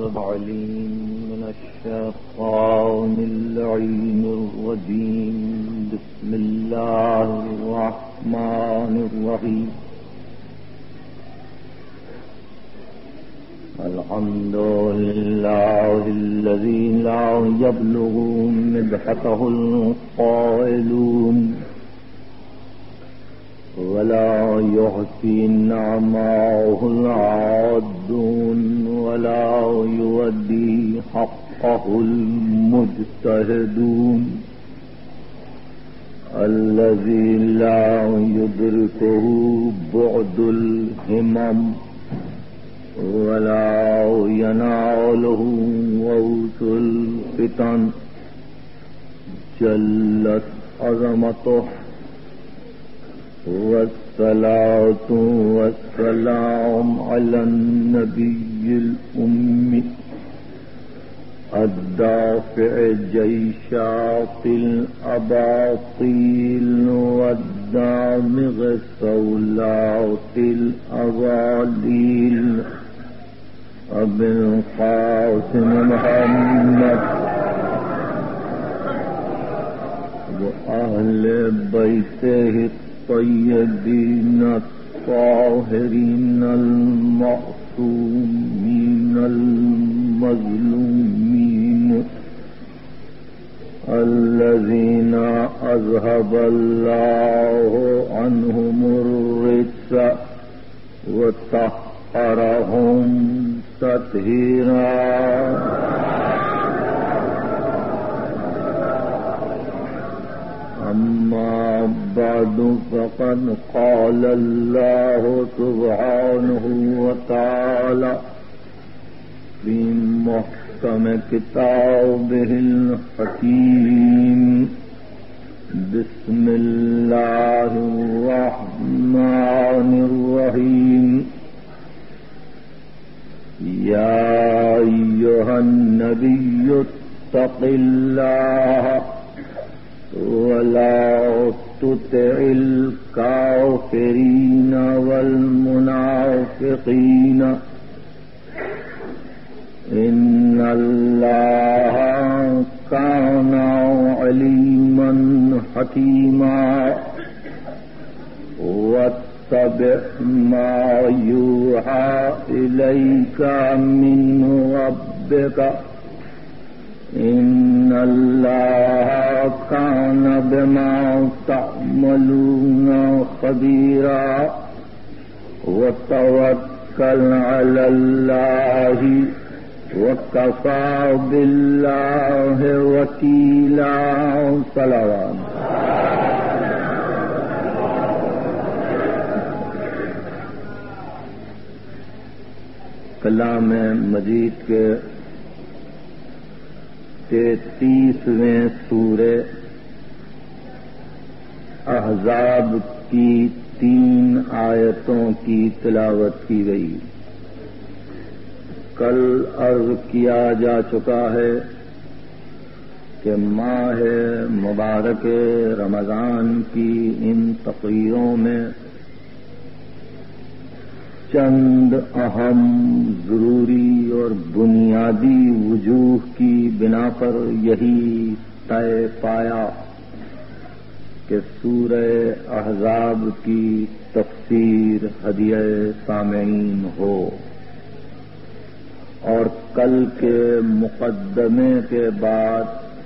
العليم من الشيطان اللعين الرجيم. بسم الله الرحمن الرحيم. الحمد لله الذي لا يبلغ مدحته القائلون ولا يحصي نعماه العادون ولا يودي حقه المجتهدون. الذي لا يدركه بعد الهمم ولا يناله غوث الفتن. جلت عظمته والصلاة والسلام على النبي الأمي الدافع جيشات الأباطيل والدامغ صولات الأغاليل أبي القاسم محمد وأهل بيته الطيبين الطاهرين المعصومين المظلومين الذين أذهب الله عنهم الرجس وطهرهم تطهيرا. أما بعد فقد قال الله سبحانه وتعالى في محكم كتابه الحكيم. بسم الله الرحمن الرحيم. يا أيها النبي اتق الله ولا تطع الكافرين والمنافقين إن الله كان عليما حكيما. واتبع ما يوحى إليك من ربك إن الله كان بما تعملون خبيرا. وتوكل على الله وكفى بالله وكيلا. صلوات. کلام مجید کے 33ویں سورہ احزاب کی 3 آیتوں کی تلاوت کی گئی. کل عرض کیا جا چکا ہے کہ ماہ مبارک رمضان کی ان تقریروں میں چند اہم ضروری اور بنیادی وجوہ کی بنا پر یہی طے پایا کہ سورہ احزاب کی تفسیر ہدیہ سامعین ہو. اور کل کے مقدمے کے بعد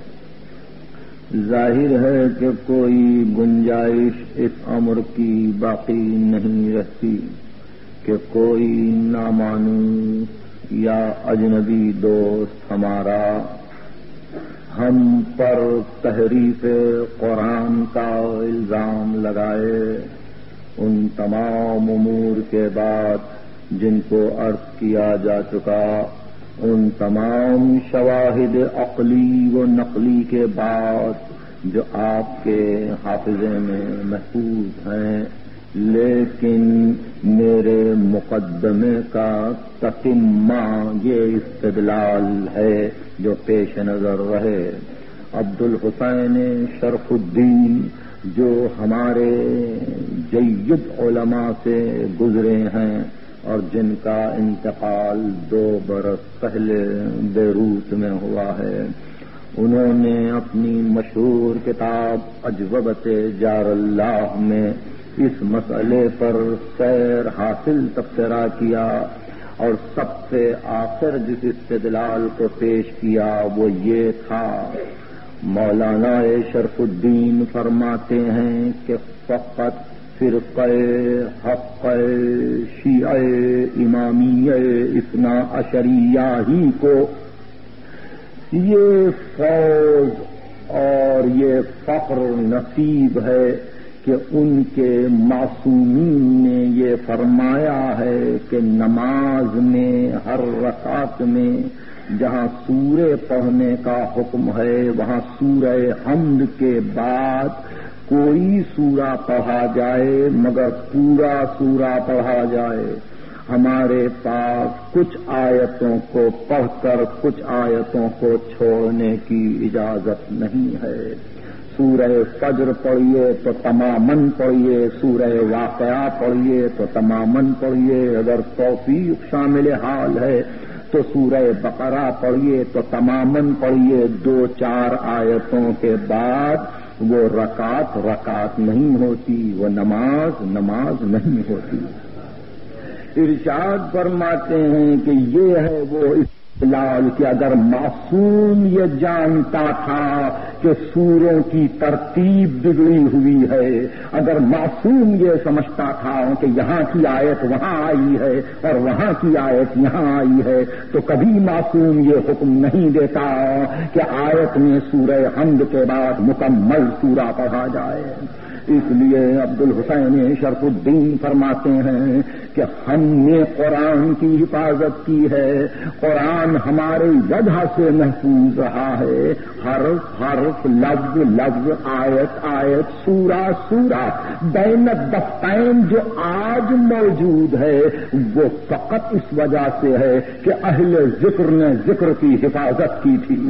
ظاہر ہے کہ کوئی گنجائش اس امر کی باقی نہیں رہتی کہ کوئی نامانو یا اجنبی دوست ہمارا ہم پر تحریف قرآن کا الزام لگائے. ان تمام امور کے بعد جن کو عرض کیا جا چکا، ان تمام شواہد عقلی و نقلی کے بعد جو آپ کے حافظے میں محفوظ ہیں، لیکن میرے مقدمے کا تتمہ یہ استدلال ہے جو پیش نظر رہے. عبدالحسین شرف الدین جو ہمارے جید علماء سے گزرے ہیں، اور جن کا انتقال 2 برس پہلے بیروت میں ہوا ہے، انہوں نے اپنی مشہور کتاب اجوبۃ جار اللہ میں اس مسئلے پر سیر حاصل تبصرہ کیا، اور سب سے آخر جس استدلال کو پیش کیا وہ یہ تھا، مولانا شرف الدین فرماتے ہیں کہ فقط فرقہ حق شیعہ امامیہ اثنا عشریہ ہی کو یہ فوز اور یہ فخر نصیب ہے کہ ان کے معصومین نے یہ فرمایا ہے کہ نماز میں ہر رکعت میں جہاں سورہ پڑھنے کا حکم ہے وہاں سورہ حمد کے بعد کوئی سورہ پڑھا جائے مگر پورا سورہ پڑھا جائے۔ ہمارے پاس کچھ آیتوں کو پڑھ کر کچھ آیتوں کو چھوڑنے کی اجازت نہیں ہے۔ سورہ فجر پڑھیے تو تماماً پڑھیے، سورہ واقعہ پڑھیے تو تماماً پڑھیے، اگر توفیق شامل حال ہے تو سورہ بقرہ پڑھیے تو تماماً پڑھیے۔ 2-4 آیتوں کے بعد وہ رکعت نہیں ہوتی، وہ نماز نہیں ہوتی۔ ارشاد فرماتے ہیں کہ یہ ہے وہ استدلال کہ اگر معصوم یہ جانتا تھا کہ سوروں کی ترتیب بگڑی ہوئی ہے، اگر معصوم یہ سمجھتا تھا کہ یہاں کی آیت وہاں آئی ہے اور وہاں کی آیت یہاں آئی ہے، تو کبھی معصوم یہ حکم نہیں دیتا کہ آیت میں سورہ حمد کے بعد مکمل سورہ پڑھا جائے۔ اس لیے عبد الحسین شرف الدین فرماتے ہیں کہ ہم نے قرآن کی حفاظت کی ہے، قرآن ہمارے وجہ سے محفوظ رہا ہے، حرف لفظ آیت سورہ بین الدفتین جو آج موجود ہے وہ فقط اس وجہ سے ہے کہ اہل ذکر نے ذکر کی حفاظت کی تھی۔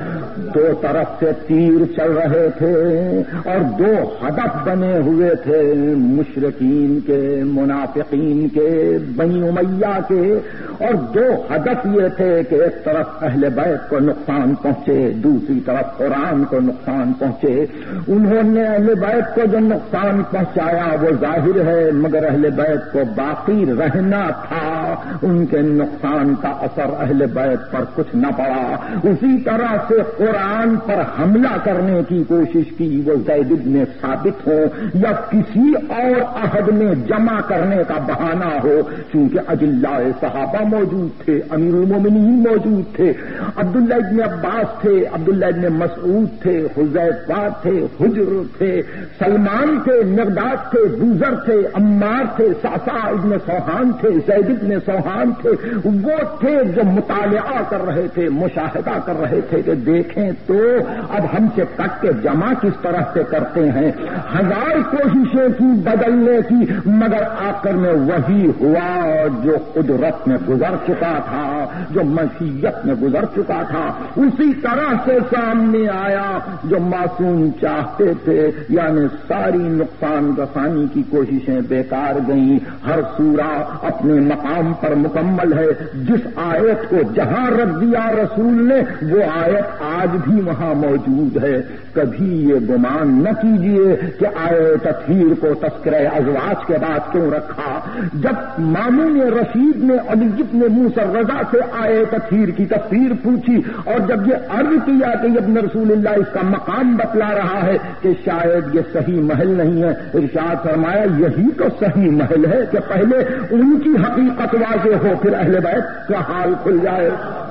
2 طرف سے تیر چل رہے تھے اور 2 ہدف بنے ہوئے تھے، مشرکین کے، منافقین کے، بنی امیہ کے، اور 2 ہدف یہ تھے کہ ایک طرف اہل بیت کو نقصان پہنچے، دوسری طرف قرآن کو نقصان پہنچے۔ انہوں نے اہل بیت کو جو نقصان پہنچایا وہ ظاہر ہے، مگر اہل بیت کو باقی رہنا تھا، ان کے نقصان کا اثر اہل بیت پر کچھ نہ پڑا۔ اسی طرح سے قرآن پر حملہ کرنے کی کوشش کی، وہ زید بن ثابت ہو یا کسی اور عہد میں جمع کرنے کا بہانہ ہو، چونکہ اجلاء صحابہ موجود تھے، امیر المومنین موجود تھے، عبداللہ ابن عباس تھے، عبداللہ ابن مسعود تھے، حذیفہ تھے، حجر تھے، سلمان تھے، مقداد تھے، بوذر تھے، عمار تھے، صعصع ابن سوحان تھے، زید ابن سوحان تھے، وہ تھے جو مطالعہ کر رہے تھے، مشاہدہ کر رہے تھے کہ دیکھیں تو اب ہم سے کٹ کے جمع کس طرح سے کرتے ہیں۔ 1000 کوششیں کی بدلنے کی، مگر آخر میں وہی ہوا جو قدرت میں گزر چکا تھا، جو مشیت میں گزر چکا تھا، اسی طرح سے سامنے آیا جو معصوم چاہتے تھے، یعنی ساری نقصان رسانی کی کوششیں بیکار گئیں۔ ہر سورہ اپنے مقام پر مکمل ہے، جس آیت کو جہاں رکھ دیا رسول نے وہ آیت آج بھی وہاں موجود ہے۔ کبھی یہ گمان نہ کیجیے کہ آیت تطہیر کو تذکرہ ازواج کے بعد کیوں رکھا۔ جب مامون رشید نے علی بن موسی الرضا سے آیت تطہیر کی تفسیر پوچھی اور جب یہ عرض کیا کہ ابن رسول اللہ اس کا مقام بتلا رہا ہے کہ شاید یہ صحیح محل نہیں ہے، ارشاد فرمایا یہی تو صحیح محل ہے کہ پہلے ان کی حقیقت واضح ہو پھر اہل بیت کا حال کھل جائے۔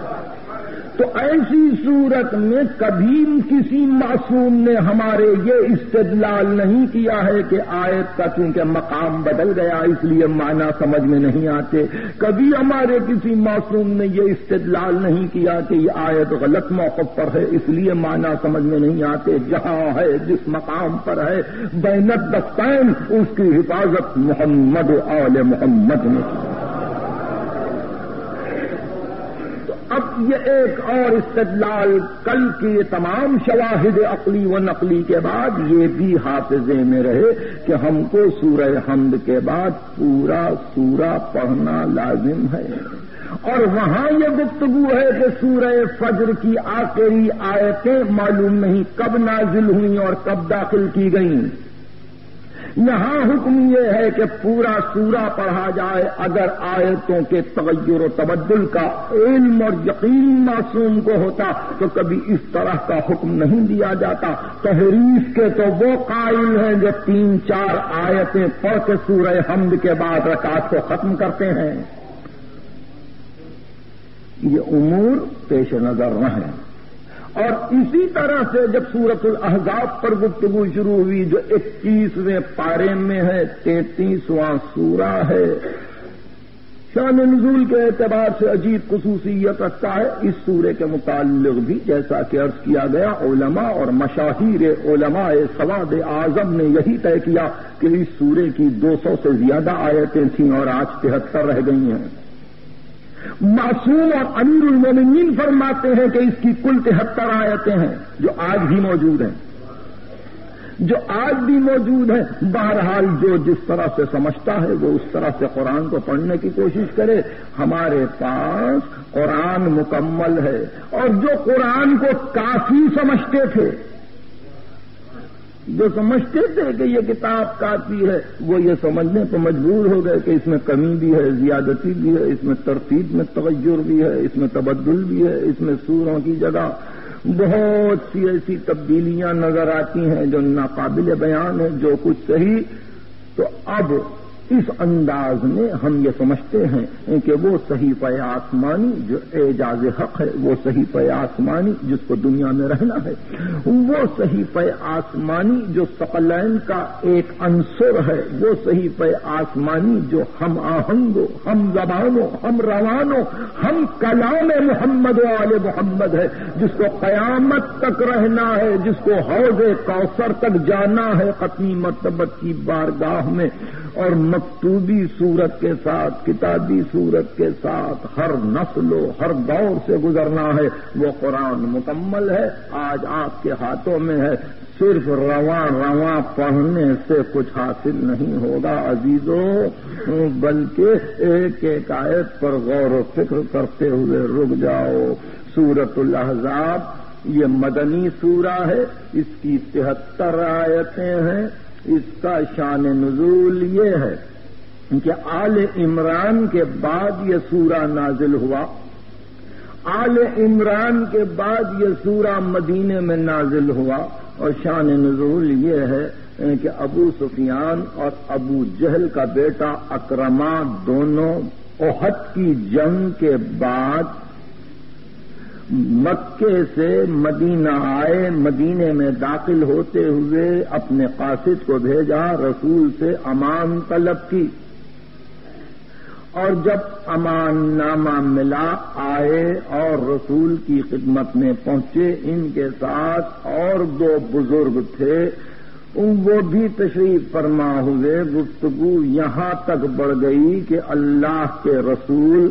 تو ایسی صورت میں کبھی کسی معصوم نے ہمارے یہ استدلال نہیں کیا ہے کہ آیت کا چونکہ مقام بدل گیا اس لیے معنی سمجھ میں نہیں آتے۔ کبھی ہمارے کسی معصوم نے یہ استدلال نہیں کیا کہ یہ آیت غلط موقف پر ہے اس لیے معنی سمجھ میں نہیں آتے۔ جہاں ہے، جس مقام پر ہے، بین الدفتین، اس کی حفاظت محمد و آل محمد نے کی۔ اب یہ ایک اور استدلال کل کے تمام شواہد عقلی و نقلی کے بعد یہ بھی حافظے میں رہے کہ ہم کو سورہ حمد کے بعد پورا سورہ پڑھنا لازم ہے، اور وہاں یہ گفتگو ہے کہ سورہ فجر کی آخری آیتیں معلوم نہیں کب نازل ہوئیں اور کب داخل کی گئیں۔ یہاں حکم یہ ہے کہ پورا سورہ پڑھا جائے، اگر آیتوں کے تغیر و تبدل کا علم اور یقین معصوم کو ہوتا تو کبھی اس طرح کا حکم نہیں دیا جاتا۔ تحریف کے تو وہ قائل ہیں جو 3-4 آیتیں پڑھ کے سورہ حمد کے بعد رکعت کو ختم کرتے ہیں۔ یہ امور پیش نظر رہیں۔ اور اسی طرح سے جب سورۃ الاحزاب پر گفتگو شروع ہوئی جو 21ویں پارے میں ہے، 33واں سورہ ہے، شان نزول کے اعتبار سے عجیب خصوصیت رکھتا ہے۔ اس سورے کے متعلق بھی جیسا کہ عرض کیا گیا، علماء اور مشاہیر علماء سواد اعظم نے یہی طے کیا کہ اس سورے کی 200 سے زیادہ آیتیں تھیں اور آج 73 رہ گئی ہیں۔ معصوم اور امیر المومنین فرماتے ہیں کہ اس کی کل 73 آیتیں ہیں جو آج بھی موجود ہیں، جو آج بھی موجود ہیں۔ بہرحال جو جس طرح سے سمجھتا ہے وہ اس طرح سے قرآن کو پڑھنے کی کوشش کرے۔ ہمارے پاس قرآن مکمل ہے، اور جو قرآن کو کافی سمجھتے تھے، جو سمجھتے تھے کہ یہ کتاب کافی ہے، وہ یہ سمجھنے تو مجبور ہو گئے کہ اس میں کمی بھی ہے، زیادتی بھی ہے، اس میں ترتیب میں تغیر بھی ہے، اس میں تبدل بھی ہے، اس میں سوروں کی جگہ بہت سی ایسی تبدیلیاں نظر آتی ہیں جو ناقابل بیان ہے، جو کچھ صحیح۔ تو اب اس انداز میں ہم یہ سمجھتے ہیں کہ وہ صحیفہ آسمانی جو اعجاز حق ہے، وہ صحیفہ آسمانی جس کو دنیا میں رہنا ہے، وہ صحیفہ آسمانی جو ثقلین کا ایک عنصر ہے، وہ صحیفہ آسمانی جو ہم آہنگو، ہم زبانوں، ہم روانوں، ہم کلام محمد و آل محمد ہے، جس کو قیامت تک رہنا ہے، جس کو حوض کوثر تک جانا ہے ختمی مرتبت کی بارگاہ میں، اور مکتوبی صورت کے ساتھ، کتابی صورت کے ساتھ ہر نسل و ہر دور سے گزرنا ہے۔ وہ قرآن مکمل ہے، آج آپ کے ہاتھوں میں ہے۔ صرف رواں پڑھنے سے کچھ حاصل نہیں ہوگا عزیزو، بلکہ ایک ایک آیت پر غور و فکر کرتے ہوئے رک جاؤ۔ سورۃ الاحزاب یہ مدنی سورہ ہے، اس کی 73 آیتیں ہیں۔ اس کا شان نزول یہ ہے کہ آل عمران کے بعد یہ سورہ نازل ہوا۔ آل عمران کے بعد یہ سورہ مدینے میں نازل ہوا، اور شان نزول یہ ہے کہ ابو سفیان اور ابو جہل کا بیٹا اکرما دونوں احد کی جنگ کے بعد مکے سے مدینہ آئے، مدینے میں داخل ہوتے ہوئے اپنے قاصد کو بھیجا، رسول سے امان طلب کی، اور جب امان نامہ ملا آئے اور رسول کی خدمت میں پہنچے۔ ان کے ساتھ اور 2 بزرگ تھے، وہ بھی تشریف فرما ہوئے۔ گفتگو یہاں تک بڑھ گئی کہ اللہ کے رسول،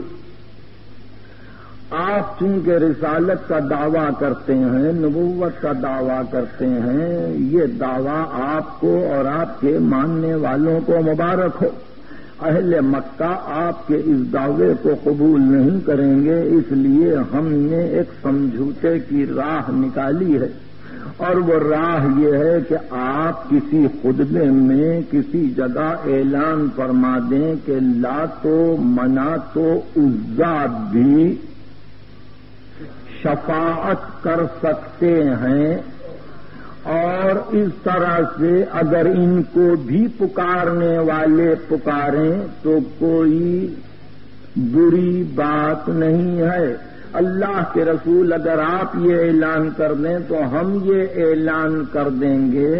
آپ چونکہ رسالت کا دعویٰ کرتے ہیں، نبوت کا دعویٰ کرتے ہیں، یہ دعویٰ آپ کو اور آپ کے ماننے والوں کو مبارک ہو۔ اہل مکہ آپ کے اس دعوے کو قبول نہیں کریں گے، اس لیے ہم نے ایک سمجھوتے کی راہ نکالی ہے، اور وہ راہ یہ ہے کہ آپ کسی خطبے میں کسی جگہ اعلان فرما دیں کہ لات و منات و عزا بھی شفاعت کر سکتے ہیں، اور اس طرح سے اگر ان کو بھی پکارنے والے پکاریں تو کوئی بری بات نہیں ہے۔ اللہ کے رسول اگر آپ یہ اعلان کر دیں تو ہم یہ اعلان کر دیں گے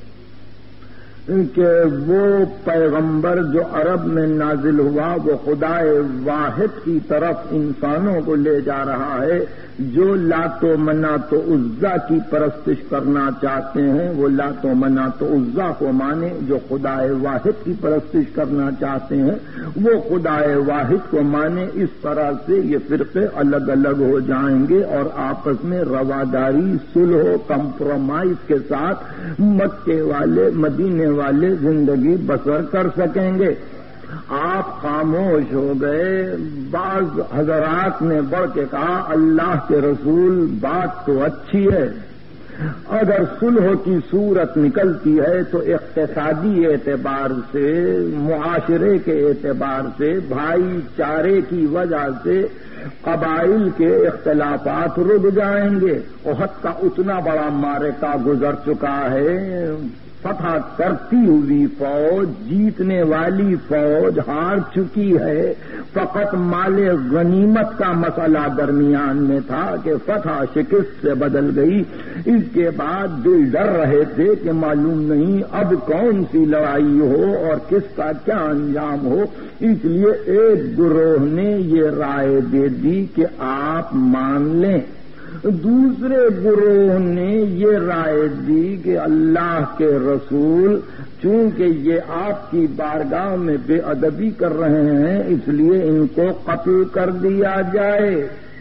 کہ وہ پیغمبر جو عرب میں نازل ہوا وہ خدا واحد کی طرف انسانوں کو لے جا رہا ہے۔ جو لات و منات و عزا کی پرستش کرنا چاہتے ہیں وہ لات و منات و عزا کو مانے، جو خدا واحد کی پرستش کرنا چاہتے ہیں وہ خدائے واحد کو مانے. اس طرح سے یہ فرقے الگ الگ ہو جائیں گے اور آپس میں رواداری، صلح و کمپرومائز کے ساتھ مکے والے مدینے والے زندگی بسر کر سکیں گے. آپ خاموش ہو گئے. بعض حضرات نے بڑھ کے کہا اللہ کے رسول بات تو اچھی ہے، اگر صلح کی صورت نکلتی ہے تو اقتصادی اعتبار سے، معاشرے کے اعتبار سے، بھائی چارے کی وجہ سے قبائل کے اختلافات رک جائیں گے. احد کا اتنا بڑا معرکہ گزر چکا ہے، فتح کرتی ہوئی فوج، جیتنے والی فوج ہار چکی ہے. فقط مال غنیمت کا مسئلہ درمیان میں تھا کہ فتح شکست سے بدل گئی. اس کے بعد دل ڈر رہے تھے کہ معلوم نہیں اب کون سی لڑائی ہو اور کس کا کیا انجام ہو. اس لیے ایک گروہ نے یہ رائے دے دی کہ آپ مان لیں. دوسرے گروہ نے یہ رائے دی کہ اللہ کے رسول چونکہ یہ آپ کی بارگاہ میں بے ادبی کر رہے ہیں اس لیے ان کو قتل کر دیا جائے.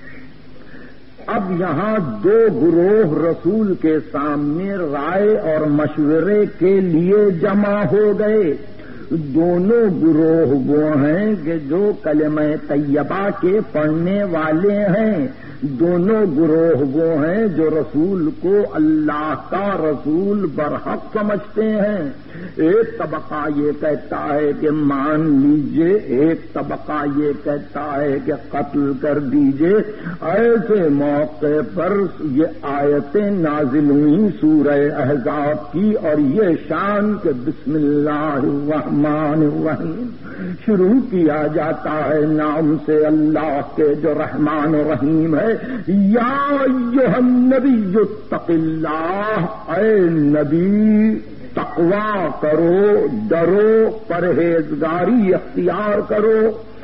اب یہاں دو گروہ رسول کے سامنے رائے اور مشورے کے لیے جمع ہو گئے. دونوں گروہ وہ ہیں کہ جو کلمہ طیبہ کے پڑھنے والے ہیں، دونوں گروہ وہ ہیں جو رسول کو اللہ کا رسول برحق سمجھتے ہیں. ایک طبقہ یہ کہتا ہے کہ مان لیجئے، ایک طبقہ یہ کہتا ہے کہ قتل کر دیجئے. ایسے موقع پر یہ آیتیں نازل ہوئی سورہ احزاب کی اور یہ شان کہ بسم اللہ الرحمن الرحیم شروع کیا جاتا ہے نام سے اللہ کے جو رحمان و رحیم ہے. یا ایھا النبی اتق اللہ، اے نبی تقوی کرو، ڈرو، پرہیزگاری اختیار کرو.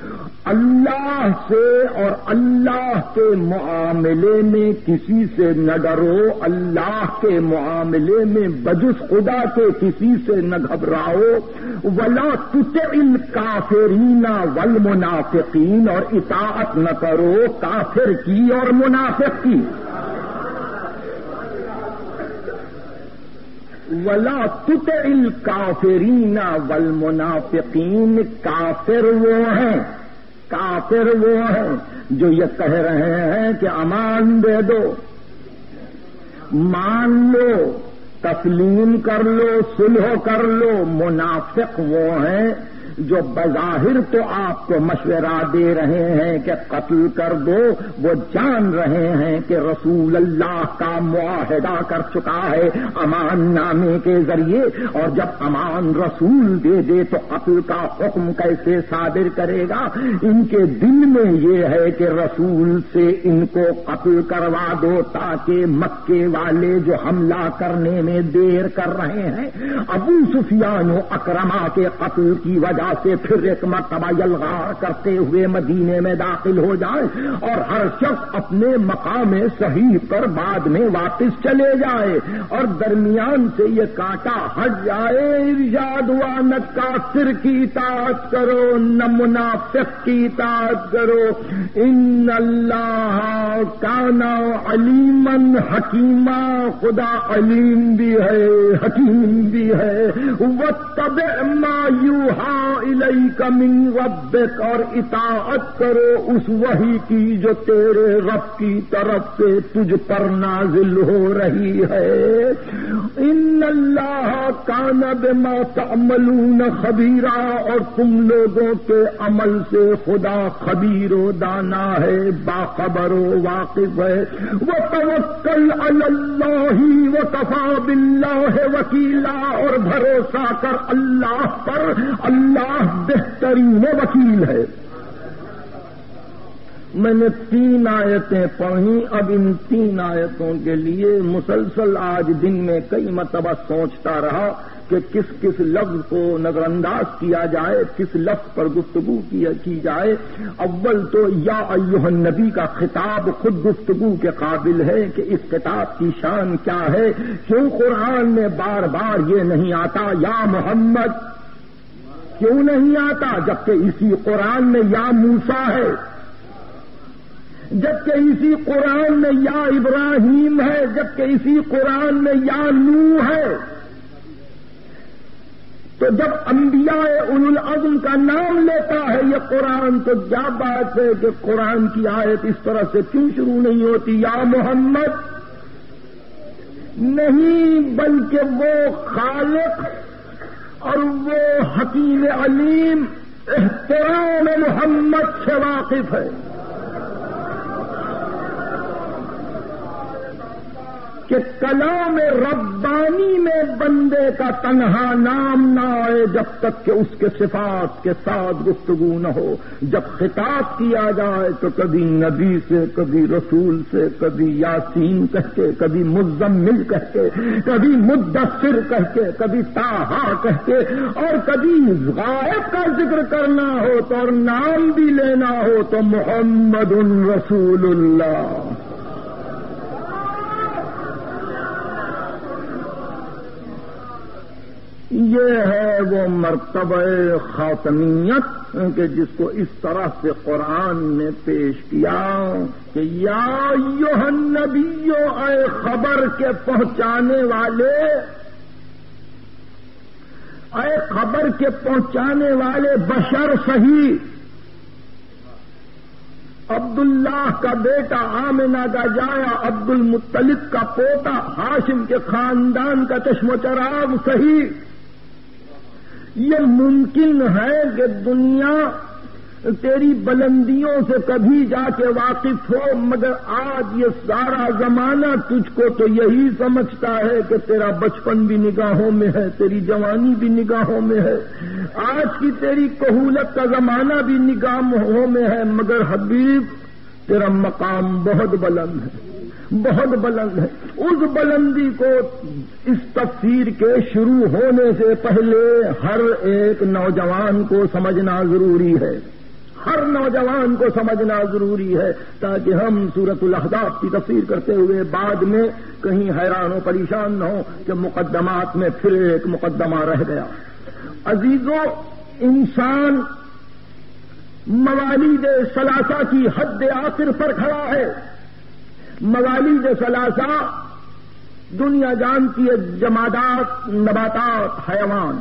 اللہ سے اور اللہ کے معاملے میں کسی سے نہ ڈرو، اللہ کے معاملے میں بجز خدا کے کسی سے نہ گھبراؤ. ولا تطع الکافرین والمنافقین، اور اطاعت نہ کرو کافر کی اور منافق کی. ولا تطع الکافرین والمنافقین، کافر وہ ہیں جو یہ کہہ رہے ہیں کہ امان دے دو، مان لو، تسلیم کر لو، صلح کر لو. منافق وہ ہیں جو بظاہر تو آپ کو مشورہ دے رہے ہیں کہ قتل کر دو، وہ جان رہے ہیں کہ رسول اللہ کا معاہدہ کر چکا ہے امان نامے کے ذریعے، اور جب امان رسول دے دے تو قتل کا حکم کیسے صادر کرے گا. ان کے دل میں یہ ہے کہ رسول سے ان کو قتل کروا دو تاکہ مکے والے جو حملہ کرنے میں دیر کر رہے ہیں ابو سفیان و اکرما کے قتل کی وجہ سے پھر ایک مرتبہ یلغار کرتے ہوئے مدینے میں داخل ہو جائے اور ہر شخص اپنے مقام صحیح پر بعد میں واپس چلے جائے اور درمیان سے یہ کانٹا ہٹ جائے. ارشاد ہوا نہ کافر کی اطاعت کرو نہ منافق کی اطاعت کرو. ان اللہ کان علیما حکیما، خدا علیم بھی ہے حکیم بھی ہے. واتبع ما یوحی الیک من ربک، اور اطاعت کرو اس وحی کی جو تیرے رب کی طرف سے تجھ پر نازل ہو رہی ہے. ان اللہ کان بما تعملون خبیرا، اور تم لوگوں کے عمل سے خدا خبیر و دانا ہے، باخبر و واقف ہے. وتوکل علی اللہ وکفی باللہ وکیلا، اور بھروسہ کر اللہ پر، اللہ بہترین وکیل ہے. میں نے 3 آیتیں پڑھی. اب ان 3 آیتوں کے لیے مسلسل آج دن میں کئی مرتبہ سوچتا رہا کہ کس کس لفظ کو نظر انداز کیا جائے، کس لفظ پر گفتگو کی جائے. اول تو یا ایھا النبی کا خطاب خود گفتگو کے قابل ہے کہ اس خطاب کی شان کیا ہے. کیوں قرآن میں بار بار یہ نہیں آتا یا محمد، کیوں نہیں آتا؟ جبکہ اسی قرآن میں یا موسیٰ ہے، جبکہ اسی قرآن میں یا ابراہیم ہے، جبکہ اسی قرآن میں یا نوح ہے۔ تو جب انبیاء اولو العزم کا نام لیتا ہے یہ قرآن، تو کیا بات ہے کہ قرآن کی آیت اس طرح سے کیوں شروع نہیں ہوتی؟ یا محمد نہیں، بلکہ وہ خالق اور وہ حکیم علیم احترام محمد سے واقف ہے کہ کلام ربانی میں بندے کا تنہا نام نہ آئے جب تک کہ اس کے صفات کے ساتھ گفتگو نہ ہو۔ جب خطاب کیا جائے تو کبھی نبی سے، کبھی رسول سے، کبھی یاسین کہہ کے، کبھی مزمل کہہ کے، کبھی مدثر کہہ کے، کبھی طٰہٰ کہہ کے، اور کبھی غائب کا ذکر کرنا ہو تو اور نام بھی لینا ہو تو محمد رسول اللہ۔ یہ ہے وہ مرتبہ خاتمیت کہ جس کو اس طرح سے قرآن نے پیش کیا کہ یا ایھا النبی، اے خبر کے پہنچانے والے، اے خبر کے پہنچانے والے بشر صحیح، عبداللہ کا بیٹا، آمنہ کا جایا، عبد المطلب کا پوتا، ہاشم کے خاندان کا چشم و چراغ صحیح۔ یہ ممکن ہے کہ دنیا تیری بلندیوں سے کبھی جا کے واقف ہو، مگر آج یہ سارا زمانہ تجھ کو تو یہی سمجھتا ہے کہ تیرا بچپن بھی نگاہوں میں ہے، تیری جوانی بھی نگاہوں میں ہے، آج کی تیری کہولت کا زمانہ بھی نگاہوں میں ہے، مگر حبیب تیرا مقام بہت بلند ہے، بہت بلند ہے۔ اس بلندی کو اس تفسیر کے شروع ہونے سے پہلے ہر ایک نوجوان کو سمجھنا ضروری ہے، ہر نوجوان کو سمجھنا ضروری ہے، تاکہ ہم سورۃ الاحزاب کی تفسیر کرتے ہوئے بعد میں کہیں حیران و پریشان نہ ہو کہ مقدمات میں پھر ایک مقدمہ رہ گیا۔ عزیزوں، انسان موالید ثلاثہ کی حد آخر پر کھڑا ہے۔ موالید ثلاثہ دنیا جانتی ہے، جمادات، نباتات، حیوان۔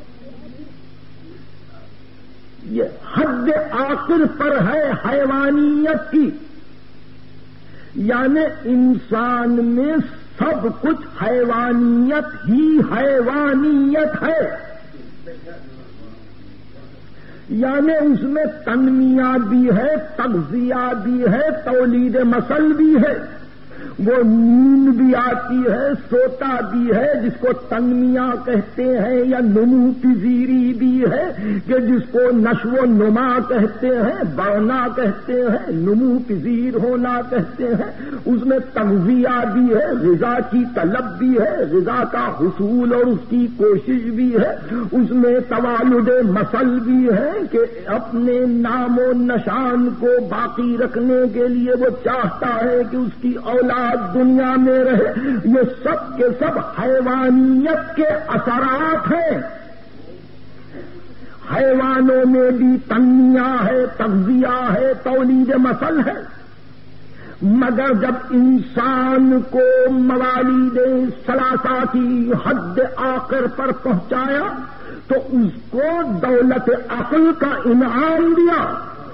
یہ حد آخر پر ہے حیوانیت کی، یعنی انسان میں سب کچھ حیوانیت ہی حیوانیت ہے، یعنی اس میں تنمیہ بھی ہے، تغذیہ بھی ہے، تولید مسل بھی ہے، وہ نیند بھی آتی ہے، سوتا بھی ہے جس کو تنمیہ کہتے ہیں، یا نمو پذیری بھی ہے کہ جس کو نشو و نما کہتے ہیں، بڑھنا کہتے ہیں، نمو پذیر ہونا کہتے ہیں۔ اس میں تغذیہ بھی ہے، غذا کی طلب بھی ہے، غذا کا حصول اور اس کی کوشش بھی ہے، اس میں توالد مسل بھی ہے کہ اپنے نام و نشان کو باقی رکھنے کے لیے وہ چاہتا ہے کہ اس کی اولاد دنیا میں رہے۔ یہ سب کے سب حیوانیت کے اثرات ہیں۔ حیوانوں میں بھی تنمیہ ہے، تغذیہ ہے، تولید مسل ہے، مگر جب انسان کو موالید ثلاثہ کی حد آخر پر پہنچایا تو اس کو دولت عقل کا انعام دیا،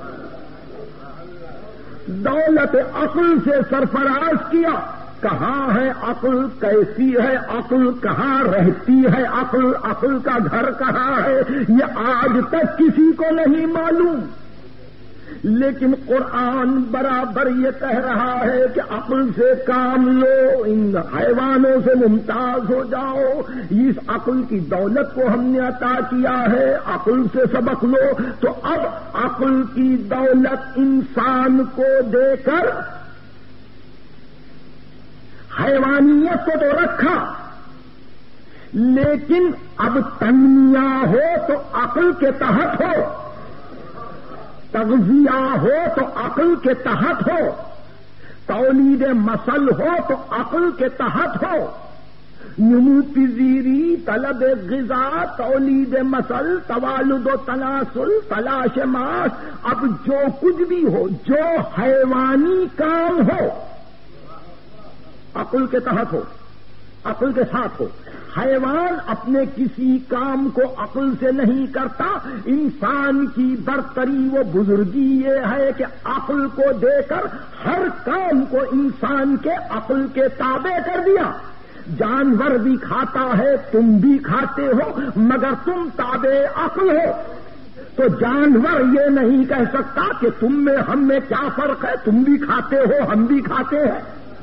دولت عقل سے سرفراز کیا۔ کہاں ہے عقل، کیسی ہے عقل، کہاں رہتی ہے عقل، عقل کا گھر کہاں ہے، یہ آج تک کسی کو نہیں معلوم، لیکن قرآن برابر یہ کہہ رہا ہے کہ عقل سے کام لو، ان حیوانوں سے ممتاز ہو جاؤ، اس عقل کی دولت کو ہم نے عطا کیا ہے، عقل سے سبق لو۔ تو اب عقل کی دولت انسان کو دے کر حیوانیت کو تو رکھا، لیکن اب تنمیہ ہو تو عقل کے تحت ہو، تغذیہ ہو تو عقل کے تحت ہو، تولید مسل ہو تو عقل کے تحت ہو، نمو پذیری، طلب غذا، تولید مسل، توالد و تناسل، تلاش معاش، اب جو کچھ بھی ہو، جو حیوانی کام ہو، عقل کے تحت ہو، عقل کے ساتھ ہو. حیوان اپنے کسی کام کو عقل سے نہیں کرتا. انسان کی برتری و بزرگی یہ ہے کہ عقل کو دے کر ہر کام کو انسان کے عقل کے تابع کر دیا. جانور بھی کھاتا ہے، تم بھی کھاتے ہو، مگر تم تابع عقل ہو. تو جانور یہ نہیں کہہ سکتا کہ تم میں ہم میں کیا فرق ہے، تم بھی کھاتے ہو ہم بھی کھاتے ہیں.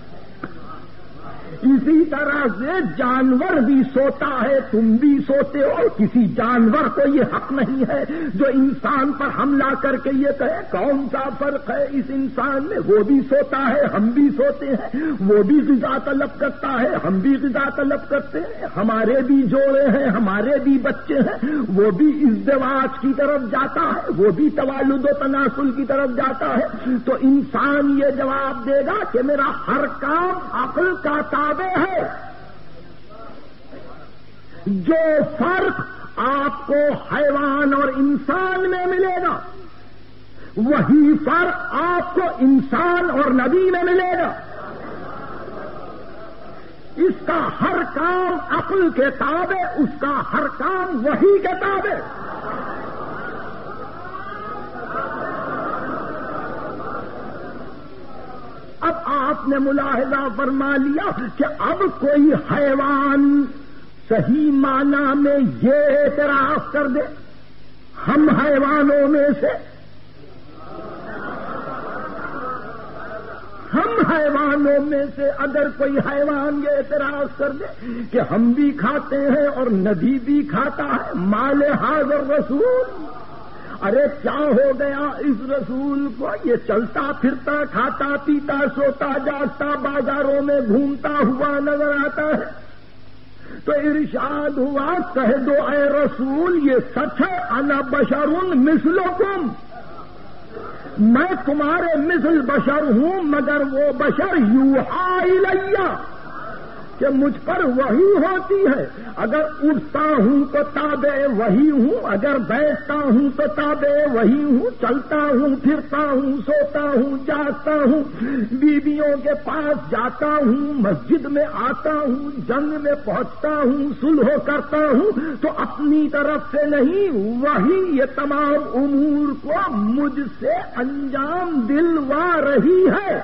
اسی طرح سے جانور بھی سوتا ہے، تم بھی سوتے ہو. کسی جانور کو یہ حق نہیں ہے جو انسان پر حملہ کر کے یہ کہے کون سا فرق ہے اس انسان میں، وہ بھی سوتا ہے ہم بھی سوتے ہیں، وہ بھی غذا طلب کرتا ہے ہم بھی غذا طلب کرتے ہیں، ہمارے بھی جوڑے ہیں ہمارے بھی بچے ہیں، وہ بھی ازدواج کی طرف جاتا ہے، وہ بھی توالد و تناسل کی طرف جاتا ہے. تو انسان یہ جواب دے گا کہ میرا ہر کام عقل کا تابع ہے. جو فرق آپ کو حیوان اور انسان میں ملے گا وہی فرق آپ کو انسان اور نبی میں ملے گا. اس کا ہر کام عقل کے تابع، اس کا ہر کام وحی کے تابع. اب آپ نے ملاحظہ فرما لیا کہ اب کوئی حیوان صحیح معنی میں یہ اعتراف کر دے ہم حیوانوں میں سے، ہم حیوانوں میں سے اگر کوئی حیوان یہ اعتراف کر دے کہ ہم بھی کھاتے ہیں اور نبی بھی کھاتا ہے، مال حاضر رسول، ارے کیا ہو گیا اس رسول کو، یہ چلتا پھرتا کھاتا پیتا سوتا جاگتا بازاروں میں گھومتا ہوا نظر آتا ہے. تو ارشاد ہوا کہہ دو اے رسول یہ سچ ہے، انا بشر مثلکم، میں تمہارے مثل بشر ہوں، مگر وہ بشر یوحا الیہ کہ مجھ پر وحی ہوتی ہے. اگر اٹھتا ہوں تو تابع وحی ہوں، اگر بیٹھتا ہوں تو تابع وحی ہوں، چلتا ہوں پھرتا ہوں سوتا ہوں جاگتا ہوں، بیویوں کے پاس جاتا ہوں، مسجد میں آتا ہوں، جنگ میں پہنچتا ہوں، صلح کرتا ہوں، تو اپنی طرف سے نہیں، وحی یہ تمام امور کو مجھ سے انجام دلوا رہی ہے.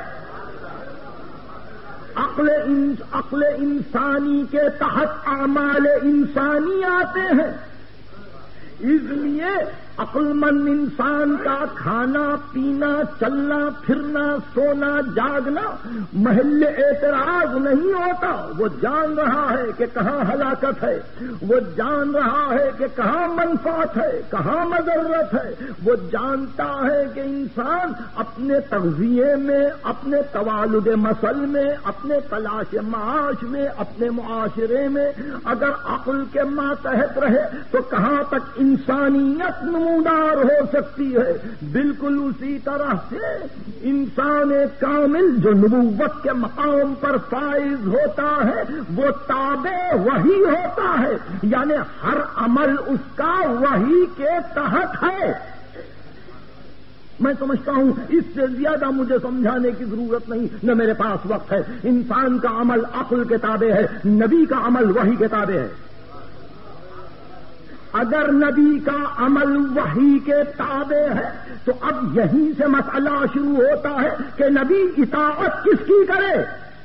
عقل انسانی کے تحت اعمال انسانی آتے ہیں. اس لیے عقل مند انسان کا کھانا پینا چلنا پھرنا سونا جاگنا محل اعتراض نہیں ہوتا. وہ جان رہا ہے کہ کہاں ہلاکت ہے، وہ جان رہا ہے کہ کہاں منفعت ہے کہاں مضرت ہے، وہ جانتا ہے کہ انسان اپنے تغذیے میں، اپنے توالد مسل میں، اپنے تلاش معاش میں، اپنے معاشرے میں اگر عقل کے ماتحت رہے تو کہاں تک انسانیت نمودار ہو سکتی ہے. بالکل اسی طرح سے انسان کامل جو نبوت کے مقام پر فائز ہوتا ہے وہ تابع وحی ہوتا ہے، یعنی ہر عمل اس کا وحی کے تحت ہے. میں سمجھتا ہوں اس سے زیادہ مجھے سمجھانے کی ضرورت نہیں، نہ میرے پاس وقت ہے. انسان کا عمل عقل کے تابع ہے، نبی کا عمل وحی کے تابع ہے. اگر نبی کا عمل وحی کے تابع ہے تو اب یہیں سے مسئلہ شروع ہوتا ہے کہ نبی اطاعت کس کی کرے.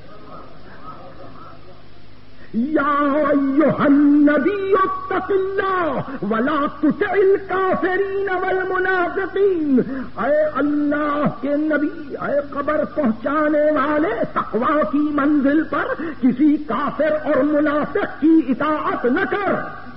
یا ایھا النبی اتق اللہ ولا تطع الکافرین والمنافقین، اے اللہ کے نبی، اے خبر پہنچانے والے، تقویٰ کی منزل پر کسی کافر اور منافق کی اطاعت نہ کر.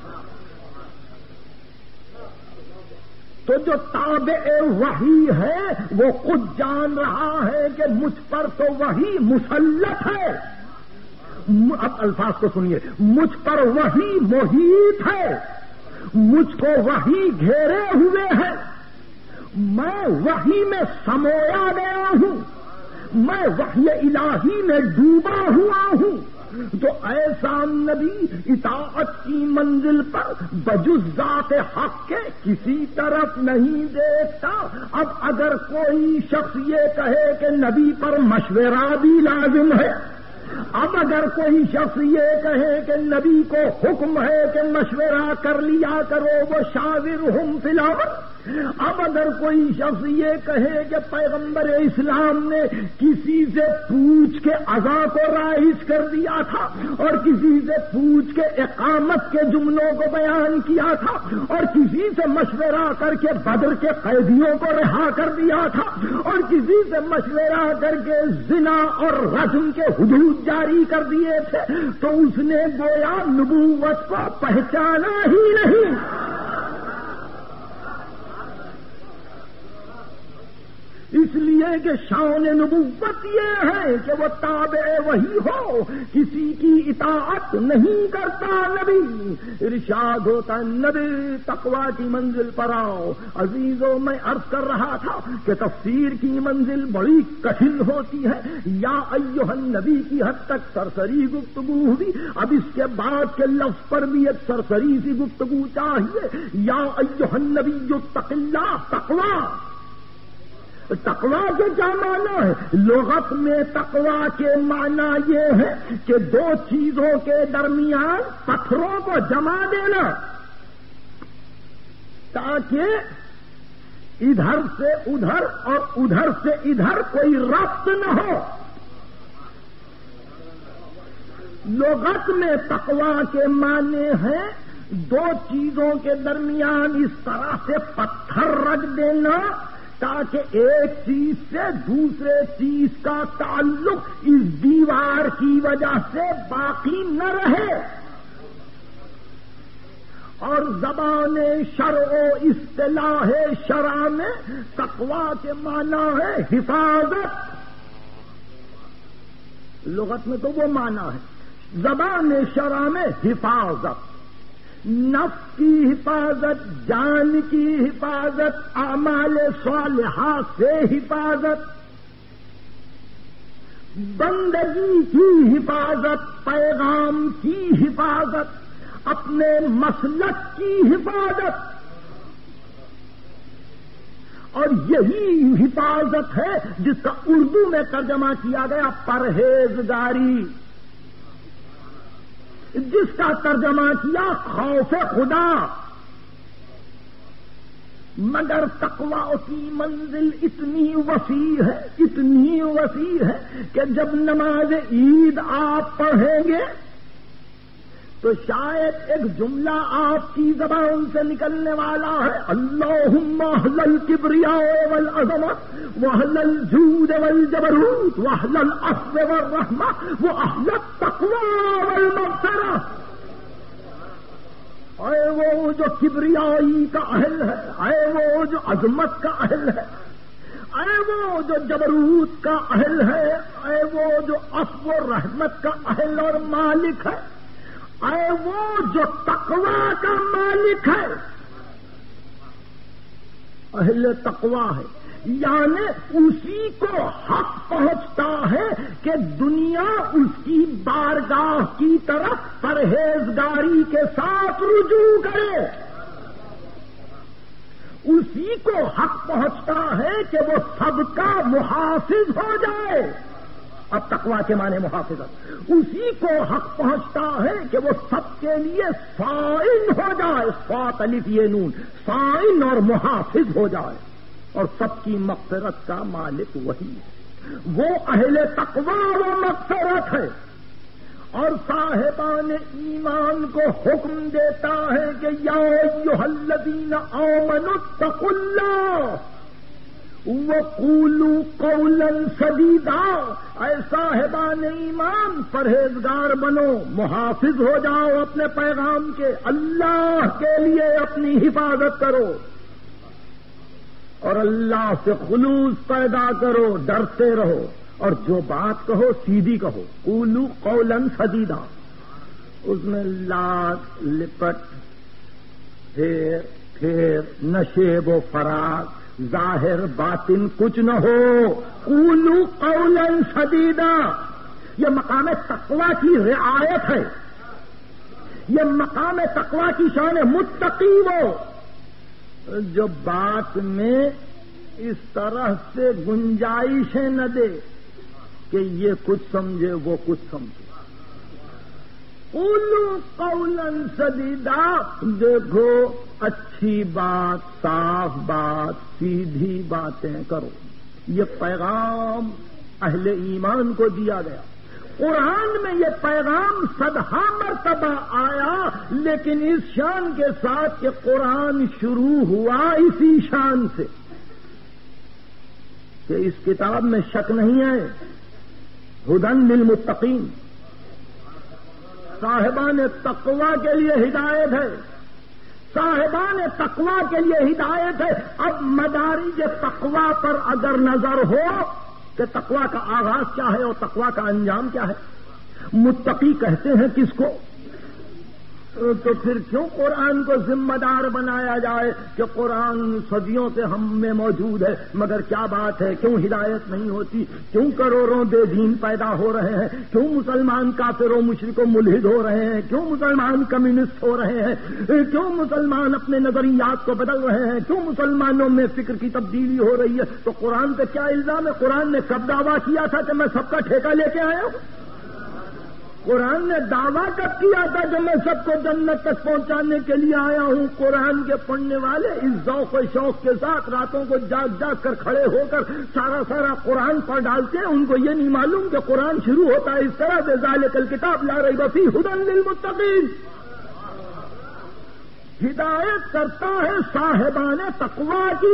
تو جو تابع وحی ہے وہ خود جان رہا ہے کہ مجھ پر تو وحی مسلط ہے. اب الفاظ کو سنیے، مجھ پر وحی محیط ہے، مجھ کو وحی گھیرے ہوئے ہے، میں وحی میں سمویا گیا ہوں، میں وحی الہی میں ڈوبا ہوا ہوں. تو ایسا نبی اطاعت کی منزل پر بجز ذات حق کے کسی طرف نہیں دیکھتا۔ اب اگر کوئی شخص یہ کہے کہ نبی پر مشورہ بھی لازم ہے، اب اگر کوئی شخص یہ کہے کہ نبی کو حکم ہے کہ مشورہ کر لیا کرو، وہ شاورہم فی الامر، اب اگر کوئی شخص یہ کہے کہ پیغمبر اسلام نے کسی سے پوچھ کے اذان کو رائج کر دیا تھا اور کسی سے پوچھ کے اقامت کے جملوں کو بیان کیا تھا اور کسی سے مشورہ کر کے بدر کے قیدیوں کو رہا کر دیا تھا اور کسی سے مشورہ کر کے زنا اور رجم کے حدود جاری کر دیے تھے، تو اس نے گویا نبوت کو پہچانا ہی نہیں۔ اس لیے کہ شان نبوت یہ ہے کہ وہ تابع وہی ہو، کسی کی اطاعت نہیں کرتا نبی۔ ارشاد ہوتا نبی تقوی کی منزل پر آؤ۔ عزیزوں، میں عرض کر رہا تھا کہ تفسیر کی منزل بڑی کٹھن ہوتی ہے۔ یا ایھا النبی کی حد تک سرسری گفتگو ہوئی، اب اس کے بعد کے لفظ پر بھی ایک سرسری سی گفتگو چاہیے۔ یا ایھا النبی اتق اللہ، تقوی، تقوی کے کیا معنی ہے؟ لغت میں تقوی کے معنی یہ ہے کہ دو چیزوں کے درمیان پتھروں کو جما دینا تاکہ ادھر سے ادھر اور ادھر سے ادھر کوئی ربط نہ ہو۔ لغت میں تقوی کے معنی ہے دو چیزوں کے درمیان اس طرح سے پتھر رکھ دینا تاکہ ایک چیز سے دوسرے چیز کا تعلق اس دیوار کی وجہ سے باقی نہ رہے۔ اور زبان شرع و اصطلاح شرع میں تقوی کے معنی ہے حفاظت۔ لغت میں تو وہ معنی ہے، زبان شرع میں حفاظت، نفس کی حفاظت، جان کی حفاظت، اعمال صالحہ سے حفاظت، بندگی کی حفاظت، پیغام کی حفاظت، اپنے مسلک کی حفاظت۔ اور یہی حفاظت ہے جس کا اردو میں ترجمہ کیا گیا پرہیزگاری، جس کا ترجمہ کیا خوف خدا۔ مگر تقوی کی منزل اتنی وسیع ہے، اتنی وسیع ہے کہ جب نماز عید آپ پڑھیں گے تو شاید ایک جملہ آپ کی زبان سے نکلنے والا ہے، اللہم اہل الکبریاء والعظمت واہل الجود والجبروت واہل العفو والرحمہ واہل التقوی والمغفرہ۔ اے وہ جو کبریائی کا اہل ہے، اے وہ جو عظمت کا اہل ہے، اے وہ جو جبروت کا اہل ہے، اے وہ جو عفو و رحمت کا اہل اور مالک ہے، اے وہ جو تقوی کا مالک ہے، اہل تقوی ہے، یعنی اسی کو حق پہنچتا ہے کہ دنیا اس کی بارگاہ کی طرف پرہیزگاری کے ساتھ رجوع کرے، اسی کو حق پہنچتا ہے کہ وہ سب کا محافظ ہو جائے۔ اب تقوی کے معنی محافظت، اسی کو حق پہنچتا ہے کہ وہ سب کے لیے صائن ہو جائے، صاد الف یہ نون، صائن اور محافظ ہو جائے، اور سب کی مغفرت کا مالک وہی ہے۔ وہ اہل تقوی و مغفرت ہے، اور صاحبان ایمان کو حکم دیتا ہے کہ یا ایھا الذین آمنوا اتقوا اللہ وقولوا قولا سدیدا۔ اے صاحبان ایمان پرہیزگار بنو، محافظ ہو جاؤ اپنے پیغام کے، اللہ کے لیے اپنی حفاظت کرو اور اللہ سے خلوص پیدا کرو، ڈرتے رہو، اور جو بات کہو سیدھی کہو، قولوا قولا سدیدا۔ اس میں لاٹ لپٹ پھیر نشیب و فراق ظاہر باطن کچھ نہ ہو، قولوا قولا سدیدا۔ یہ مقام تقویٰ کی رعایت ہے، یہ مقام تقویٰ کی شان ہے۔ متقی وہ جو بات میں اس طرح سے گنجائشیں نہ دے کہ یہ کچھ سمجھے وہ کچھ سمجھے۔ قولوا قولا سدیدا، دیکھو اچھی بات، صاف بات، سیدھی باتیں کرو۔ یہ پیغام اہل ایمان کو دیا گیا۔ قرآن میں یہ پیغام 100 مرتبہ آیا، لیکن اس شان کے ساتھ کہ قرآن شروع ہوا اسی شان سے کہ اس کتاب میں شک نہیں ہے، ہدن للمتقین، صاحبان تقویٰ کے لیے ہدایت ہے، صاحبان تقویٰ کے لیے ہدایت ہے۔ اب مدارج تقویٰ پر اگر نظر ہو کہ تقویٰ کا آغاز کیا ہے اور تقویٰ کا انجام کیا ہے، متقی کہتے ہیں کس کو، تو پھر کیوں قرآن کو ذمہ دار بنایا جائے کہ قرآن صدیوں سے ہم میں موجود ہے، مگر کیا بات ہے، کیوں ہدایت نہیں ہوتی، کیوں کروڑوں بے دین پیدا ہو رہے ہیں، کیوں مسلمان کافر و مشرک و ملحد ہو رہے ہیں، کیوں مسلمان کمیونسٹ ہو رہے ہیں، کیوں مسلمان اپنے نظریات کو بدل رہے ہیں، کیوں مسلمانوں میں فکر کی تبدیلی ہو رہی ہے۔ تو قرآن پہ کیا الزام ہے؟ قرآن نے کب دعویٰ کیا تھا کہ میں سب کا ٹھیکہ لے کے آیا ہوں؟ قرآن نے دعویٰ کب کیا تھا کہ میں سب کو جنت تک پہنچانے کے لیے آیا ہوں؟ قرآن کے پڑھنے والے اس ذوق و شوق کے ساتھ راتوں کو جاگ جاگ کر کھڑے ہو کر سارا قرآن پڑھ ڈالتے ہیں، ان کو یہ نہیں معلوم کہ قرآن شروع ہوتا ہے اس طرح سے، ذالک الکتاب لا ریب فیہ ھدی للمتقین۔ ہدایت کرتا ہے صاحبان تقویٰ کی،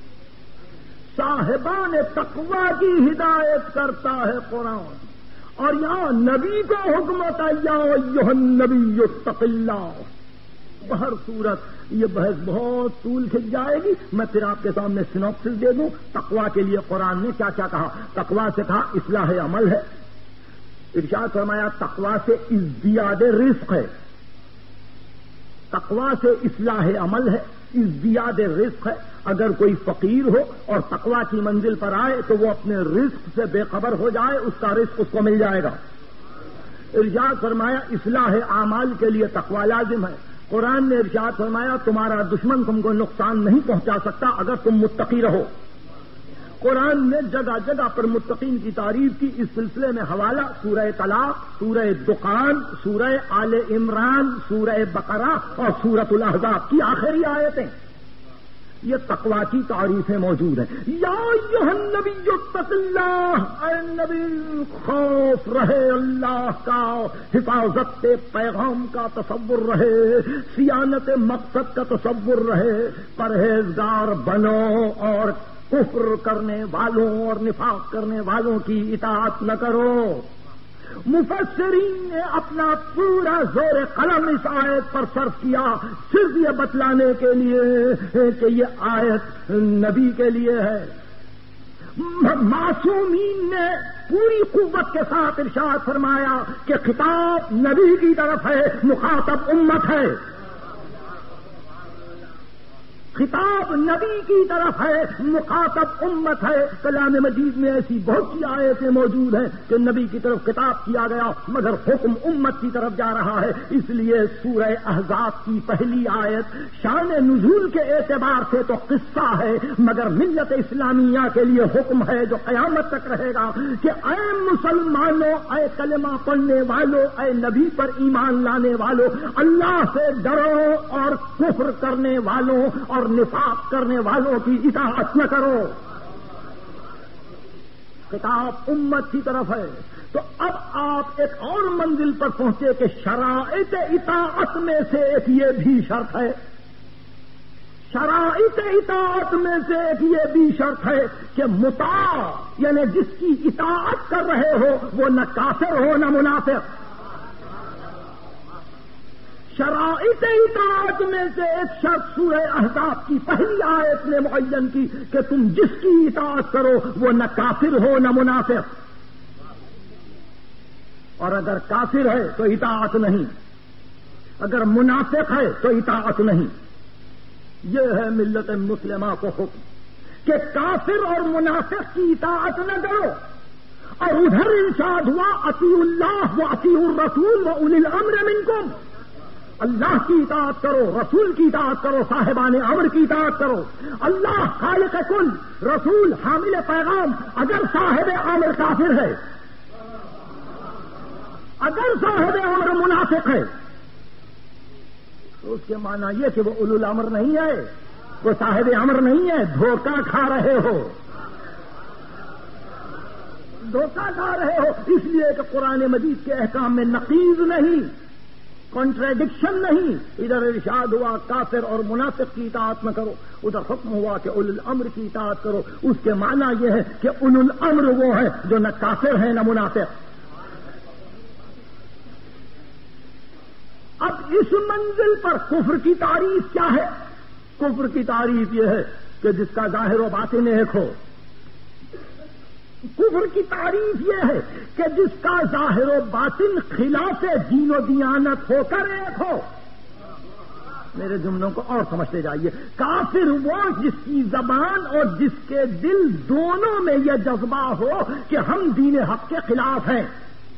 صاحبان تقویٰ کی ہدایت کرتا ہے قرآن۔ اور یہاں نبی کو حکم ہوتا ہے، یا ایھا النبی اتق اللہ۔ ہر صورت یہ بحث بہت طول کھنچ جائے گی، میں پھر آپ کے سامنے سینوپسس دے دوں۔ تقویٰ کے لیے قرآن نے کیا کیا کہا؟ تقویٰ سے کہا اصلاح عمل ہے، ارشاد فرمایا تقویٰ سے ازدیاد رزق ہے، تقویٰ سے اصلاح عمل ہے، ازدیاد رزق ہے۔ اگر کوئی فقیر ہو اور تقویٰ کی منزل پر آئے تو وہ اپنے رزق سے بے خبر ہو جائے، اس کا رزق اس کو مل جائے گا۔ ارشاد فرمایا اصلاح اعمال کے لیے تقویٰ لازم ہے۔ قرآن نے ارشاد فرمایا تمہارا دشمن تم کو نقصان نہیں پہنچا سکتا اگر تم متقی رہو۔ قرآن نے جگہ جگہ پر متقین کی تعریف کی۔ اس سلسلے میں حوالہ سورہ طلاق، سورہ دخان، سورہ آل عمران، سورہ بقرہ اور سورۃ الاحزاب کی آخری آیتیں، یہ تقویٰ کی تعریفیں موجود ہیں۔ یا ایھا النبی اتق اللہ، اے نبی خوف رہے اللہ کا، حفاظت پیغام کا تصور رہے، صیانت مقصد کا تصور رہے، پرہیزگار بنو اور کفر کرنے والوں اور نفاق کرنے والوں کی اطاعت نہ کرو۔ مفسرین نے اپنا پورا زور قلم اس آیت پر صرف کیا، صرف یہ بتلانے کے لیے کہ یہ آیت نبی کے لیے ہے۔ معصومین نے پوری قوت کے ساتھ ارشاد فرمایا کہ خطاب نبی کی طرف ہے، مخاطب امت ہے۔ خطاب نبی کی طرف ہے، مخاطب امت ہے۔ کلام مجید میں ایسی بہت سی آیتیں موجود ہیں کہ نبی کی طرف خطاب کیا گیا مگر حکم امت کی طرف جا رہا ہے۔ اس لیے سورہ احزاب کی پہلی آیت شان نزول کے اعتبار سے تو قصہ ہے، مگر ملت اسلامیہ کے لیے حکم ہے جو قیامت تک رہے گا کہ اے مسلمانوں، اے کلمہ پڑھنے والوں، اے نبی پر ایمان لانے والوں، اللہ سے ڈرو اور کفر کرنے والوں اور نفاق کرنے والوں کی اطاعت نہ کرو۔ خطاب امت کی طرف ہے۔ تو اب آپ ایک اور منزل پر پہنچے کہ شرائط اطاعت میں سے ایک یہ بھی شرط ہے، شرائط اطاعت میں سے ایک یہ بھی شرط ہے کہ مطاع یعنی جس کی اطاعت کر رہے ہو وہ نہ کافر ہو نہ منافق۔ شرائط اطاعت میں سے ایک شرط سورہ احزاب کی پہلی آیت نے معین کی کہ تم جس کی اطاعت کرو وہ نہ کافر ہو نہ منافق، اور اگر کافر ہے تو اطاعت نہیں، اگر منافق ہے تو اطاعت نہیں۔ یہ ہے ملت مسلمہ کو حکم کہ کافر اور منافق کی اطاعت نہ کرو، اور ادھر ارشاد ہوا اطیعوا اللہ واطیعوا الرسول واولی الامر منکم، اللہ کی اطاعت کرو، رسول کی اطاعت کرو، صاحبان امر کی اطاعت کرو۔ اللہ خالق کل، رسول حامل پیغام، اگر صاحب امر کافر ہے، اگر صاحب امر منافق ہے تو اس کے معنی یہ کہ وہ اولو الامر نہیں ہے، وہ صاحب امر نہیں ہے، دھوکہ کھا رہے ہو، دھوکہ کھا رہے ہو۔ اس لیے کہ قرآن مجید کے احکام میں نقیض نہیں، کنٹراڈکشن نہیں، ادھر ارشاد ہوا کافر اور منافق کی اطاعت نہ کرو، ادھر حکم ہوا کہ اولو الامر کی اطاعت کرو۔ اس کے معنی یہ ہے کہ اولو الامر وہ ہیں جو نہ کافر ہیں نہ منافق۔ اب اس منزل پر کفر کی تعریف کیا ہے؟ کفر کی تعریف یہ ہے کہ جس کا ظاہر و باطن ایک ہو۔ کفر کی تعریف یہ ہے کہ جس کا ظاہر و باطن خلاف دین و دیانت ہو کر ایک ہو۔ میرے جملوں کو اور سمجھتے جائیے۔ کافر وہ جس کی زبان اور جس کے دل دونوں میں یہ جذبہ ہو کہ ہم دین حق کے خلاف ہیں،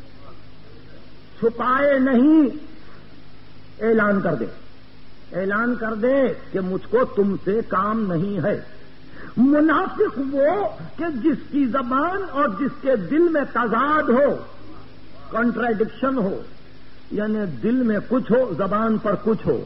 چھپائے نہیں، اعلان کر دے، اعلان کر دے کہ مجھ کو تم سے کام نہیں ہے۔ منافق وہ کہ جس کی زبان اور جس کے دل میں تضاد ہو، کنٹراڈکشن ہو، یعنی دل میں کچھ ہو زبان پر کچھ ہو،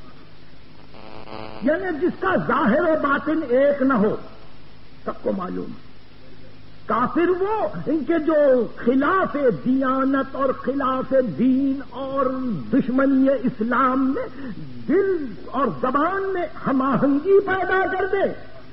یعنی جس کا ظاہر و باطن ایک نہ ہو۔ سب کو معلوم کافر وہ ان کے جو خلاف دیانت اور خلاف دین اور دشمنی اسلام میں دل اور زبان میں ہم آہنگی پیدا کر دے۔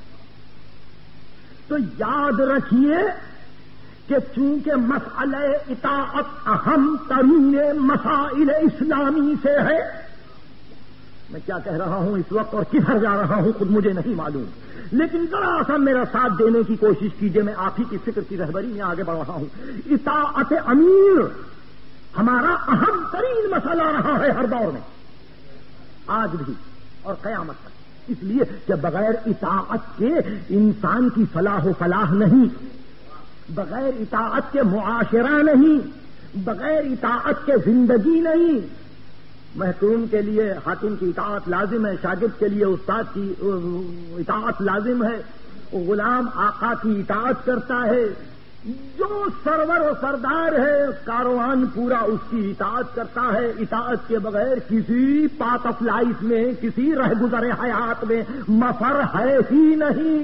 تو یاد رکھیے کہ چونکہ مسئلہ اطاعت اہم ترین مسائل اسلامی سے ہے، میں کیا کہہ رہا ہوں اس وقت اور کدھر جا رہا ہوں خود مجھے نہیں معلوم، لیکن ذرا سا میرا ساتھ دینے کی کوشش کیجئے، میں آپ ہی کی فکر کی رہبری میں آگے بڑھ رہا ہوں۔ اطاعت امیر ہمارا اہم ترین مسئلہ رہا ہے ہر دور میں، آج بھی اور قیامت تک، اس لیے کہ بغیر اطاعت کے انسان کی فلاح و فلاح نہیں، بغیر اطاعت کے معاشرہ نہیں، بغیر اطاعت کے زندگی نہیں۔ محکوم کے لیے حاکم کی اطاعت لازم ہے، شاگرد کے لیے استاد کی اطاعت لازم ہے، غلام آقا کی اطاعت کرتا ہے، جو سرور و سردار ہے کاروان پورا اس کی اطاعت کرتا ہے۔ اطاعت کے بغیر کسی پارٹ آف لائف میں، کسی رہ گزر حیات میں مفر ہے ہی نہیں۔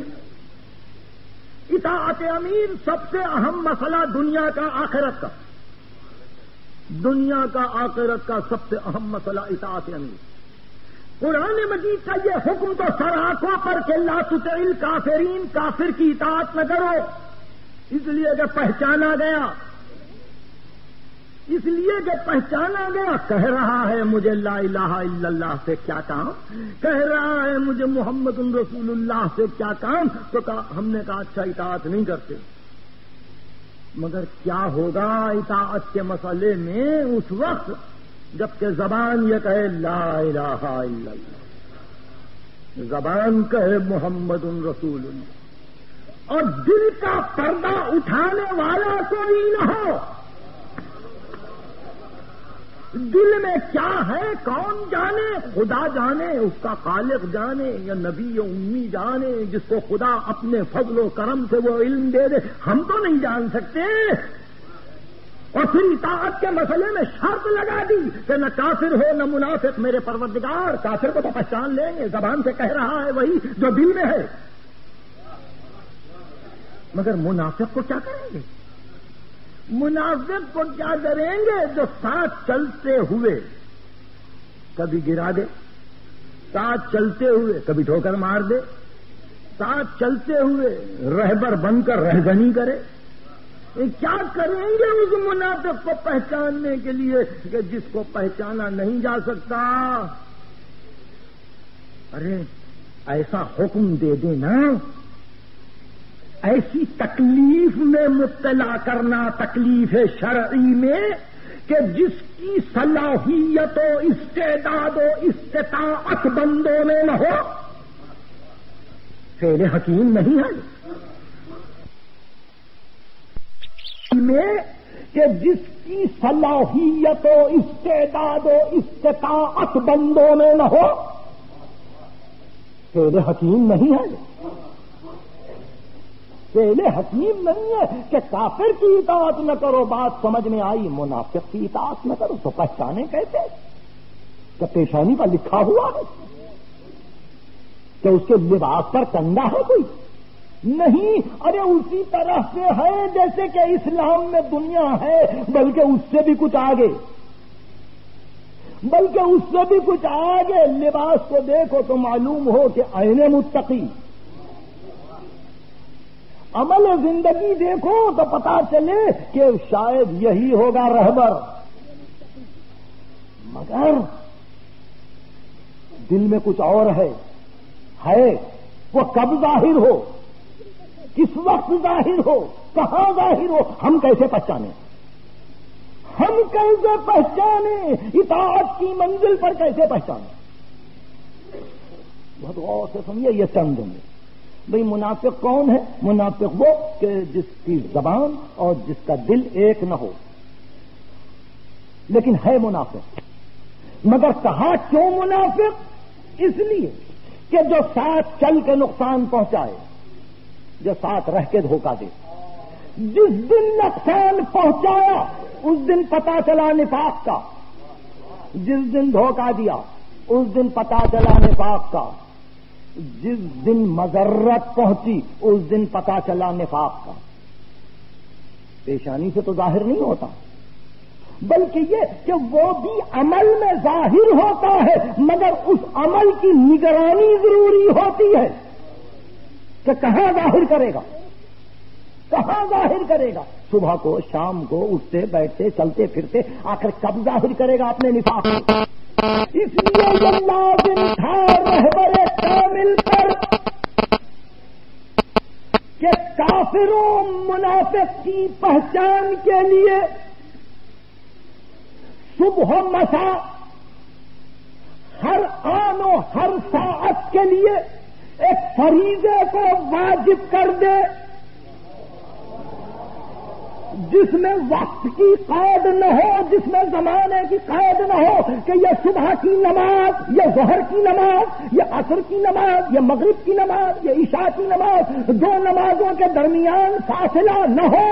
اطاعت امیر سب سے اہم مسئلہ دنیا کا آخرت کا، دنیا کا آخرت کا سب سے اہم مسئلہ اطاعت امیر۔ قرآن مجید کا یہ حکم تو سراخوں پر کہ لا تطع الکافرین، کافر کی اطاعت نہ کرو، اس لیے کہ پہچانا گیا، اس لیے کہ پہچانا گیا۔ کہہ رہا ہے مجھے لا الہ الا اللہ سے کیا کام، کہہ رہا ہے مجھے محمد رسول اللہ سے کیا کام، تو ہم نے کہا اچھا اطاعت نہیں کرتے۔ مگر کیا ہوگا اطاعت کے مسئلے میں اس وقت جبکہ زبان یہ کہے لا الہ الا اللہ، زبان کہے محمد رسول اللہ، اور دل کا پردہ اٹھانے والا کوئی نہ ہو۔ دل میں کیا ہے کون جانے، خدا جانے، اس کا خالق جانے، یا نبی امی جانے جس کو خدا اپنے فضل و کرم سے وہ علم دے دے، ہم تو نہیں جان سکتے۔ اور پھر اطاعت کے مسئلے میں شرط لگا دی کہ نہ کافر ہو نہ منافق، میرے پروردگار کافر کو تو پہچان لیں گے، زبان سے کہہ رہا ہے وہی جو دل میں ہے، مگر منافق کو کیا کریں گے؟ منافق کو کیا کریں گے جو ساتھ چلتے ہوئے کبھی گرا دے، ساتھ چلتے ہوئے کبھی ٹھوکر مار دے، ساتھ چلتے ہوئے رہبر بن کر رہگنی کرے۔ کیا کریں گے اس منافق کو پہچاننے کے لیے کہ جس کو پہچانا نہیں جا سکتا؟ ارے ایسا حکم دے دینا، ایسی تکلیف میں مبتلا کرنا، تکلیف شرعی میں، کہ جس کی صلاحیت و استعداد و استطاعت بندوں میں نہ ہو، فعل حکیم نہیں ہے۔ میں کہ جس کی صلاحیت و استعداد و استطاعت بندوں میں نہ ہو فعل حکیم نہیں ہے. فعل حکیم نہیں ہے کہ کافر کی اطاعت نہ کرو. بات سمجھ میں آئی؟ منافق کی اطاعت نہ کرو تو پہچانے کیسے؟ کہ پیشانی پر لکھا ہوا ہے کہ اس کے لباس پر کنڈا ہے کوئی؟ نہیں. ارے اسی طرح سے ہے جیسے کہ اسلام میں دنیا ہے، بلکہ اس سے بھی کچھ آگے، بلکہ اس سے بھی کچھ آگے. لباس کو دیکھو تو معلوم ہو کہ عین متقی. عمل زندگی دیکھو تو پتا چلے کہ شاید یہی ہوگا رہبر. مگر دل میں کچھ اور ہے. وہ کب ظاہر ہو، کس وقت ظاہر ہو، کہاں ظاہر ہو، ہم کیسے پہچانے؟ ہم کیسے پہچانے؟ اطاعت کی منزل پر کیسے پہچانے؟ بہت غور سے سمجھیے یہ چند دن میں. بھئی منافق کون ہے؟ منافق وہ کہ جس کی زبان اور جس کا دل ایک نہ ہو، لیکن ہے منافق. مگر کہا کیوں منافق؟ اس لیے کہ جو ساتھ چل کے نقصان پہنچائے، جو ساتھ رہ کے دھوکہ دے. جس دن نقصان پہنچایا اس دن پتا چلا نفاق کا، جس دن دھوکہ دیا اس دن پتا چلا نفاق کا، جس دن مضرت پہنچی اس دن پتا چلا نفاق کا. پیشانی سے تو ظاہر نہیں ہوتا، بلکہ یہ کہ وہ بھی عمل میں ظاہر ہوتا ہے، مگر اس عمل کی نگرانی ضروری ہوتی ہے کہ کہاں ظاہر کرے گا، کہاں ظاہر کرے گا. صبح کو، شام کو، اٹھتے بیٹھتے چلتے پھرتے آخر کب ظاہر کرے گا اپنے نفاق کو؟ اس لیے یہ لازم تھا رہبر کامل پر کہ کافروں منافق کی پہچان کے لیے صبح و مساء ہر آن و ہر ساعت کے لیے ایک فریضے کو واجب کر دے، جس میں وقت کی قید نہ ہو، جس میں زمانے کی قید نہ ہو کہ یہ صبح کی نماز، یہ ظہر کی نماز، یہ عصر کی نماز، یہ مغرب کی نماز، یہ عشاء کی نماز، دو نمازوں کے درمیان فاصلہ نہ ہو،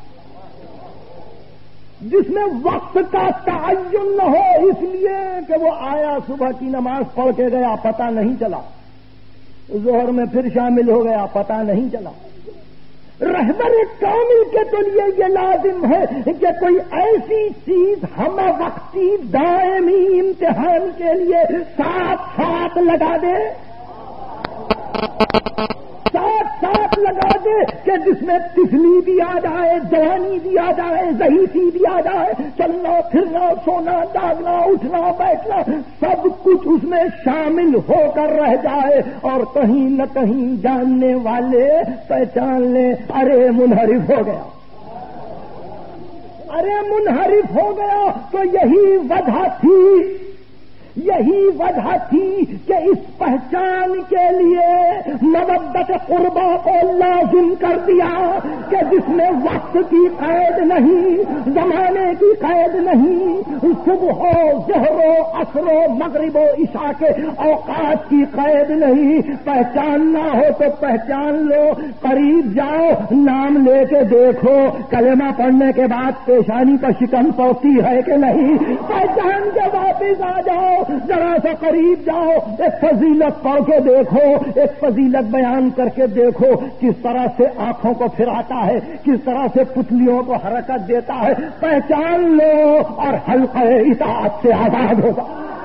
جس میں وقت کا تعین نہ ہو. اس لیے کہ وہ آیا صبح کی نماز پڑھ کے گیا، پتہ نہیں چلا، ظہر میں پھر شامل ہو گیا، پتہ نہیں چلا. رہبر کامل کے تو لیے یہ لازم ہے کہ کوئی ایسی چیز ہم وقتی دائمی امتحان کے لیے ساتھ ساتھ لگا دے، ساتھ ساتھ لگا دے کہ جس میں طفلی بھی آ جائے، جوانی بھی آ جائے، ضعیفی بھی آ جائے، چلنا پھرنا، سونا جاگنا، اٹھنا بیٹھنا، سب کچھ اس میں شامل ہو کر رہ جائے. اور کہیں نہ کہیں جاننے والے پہچان لیں ارے منحرف ہو گیا، ارے منحرف ہو گیا. تو یہی وجہ تھی، یہی وجہ تھی کہ اس پہچان کے لیے مودت قربا کو لازم کر دیا کہ جس میں وقت کی قید نہیں، زمانے کی قید نہیں، صبح و ظہر و عصر و مغرب و عشاء کے اوقات کی قید نہیں. پہچاننا ہو تو پہچان لو، قریب جاؤ، نام لے کے دیکھو، کلمہ پڑھنے کے بعد پیشانی پر شکن پڑتی ہے کہ نہیں، پہچان کے واپس آ جاؤ، ذرا سا قریب جاؤ، ایک فضیلت پڑھ کے دیکھو، ایک فضیلت بیان کر کے دیکھو، کس طرح سے آنکھوں کو پھراتا ہے، کس طرح سے پتلیوں کو حرکت دیتا ہے. پہچان لو اور حلقہ اطاعت سے آزاد ہوگا.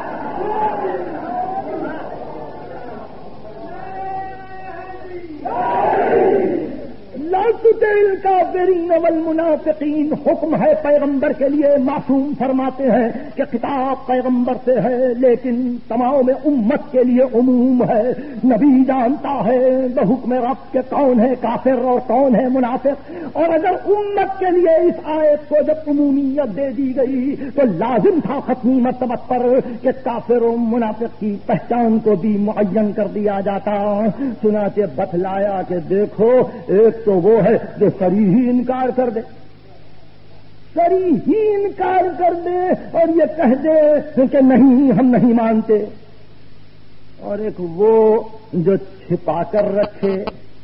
لا تطع الکافرین والمنافقین. حکم ہے پیغمبر کے لیے، معصوم فرماتے ہیں کہ کتاب پیغمبر سے ہے لیکن تمام امت کے لیے عموم ہے. نبی جانتا ہے بحکم رب کے کون ہے کافر اور کون ہے منافق. اور اگر امت کے لیے اس آیت کو جب عمومیت دے دی گئی تو لازم تھا ختمی مرتبہ پر کہ کافر و منافق کی پہچان کو بھی معین کر دیا جاتا. چنانچہ بتلایا کہ دیکھو ایک تو وہ ہے جو صریح انکار کر دے، سری ہی انکار کر دے اور یہ کہہ دے کہ نہیں ہم نہیں مانتے، اور ایک وہ جو چھپا کر رکھے،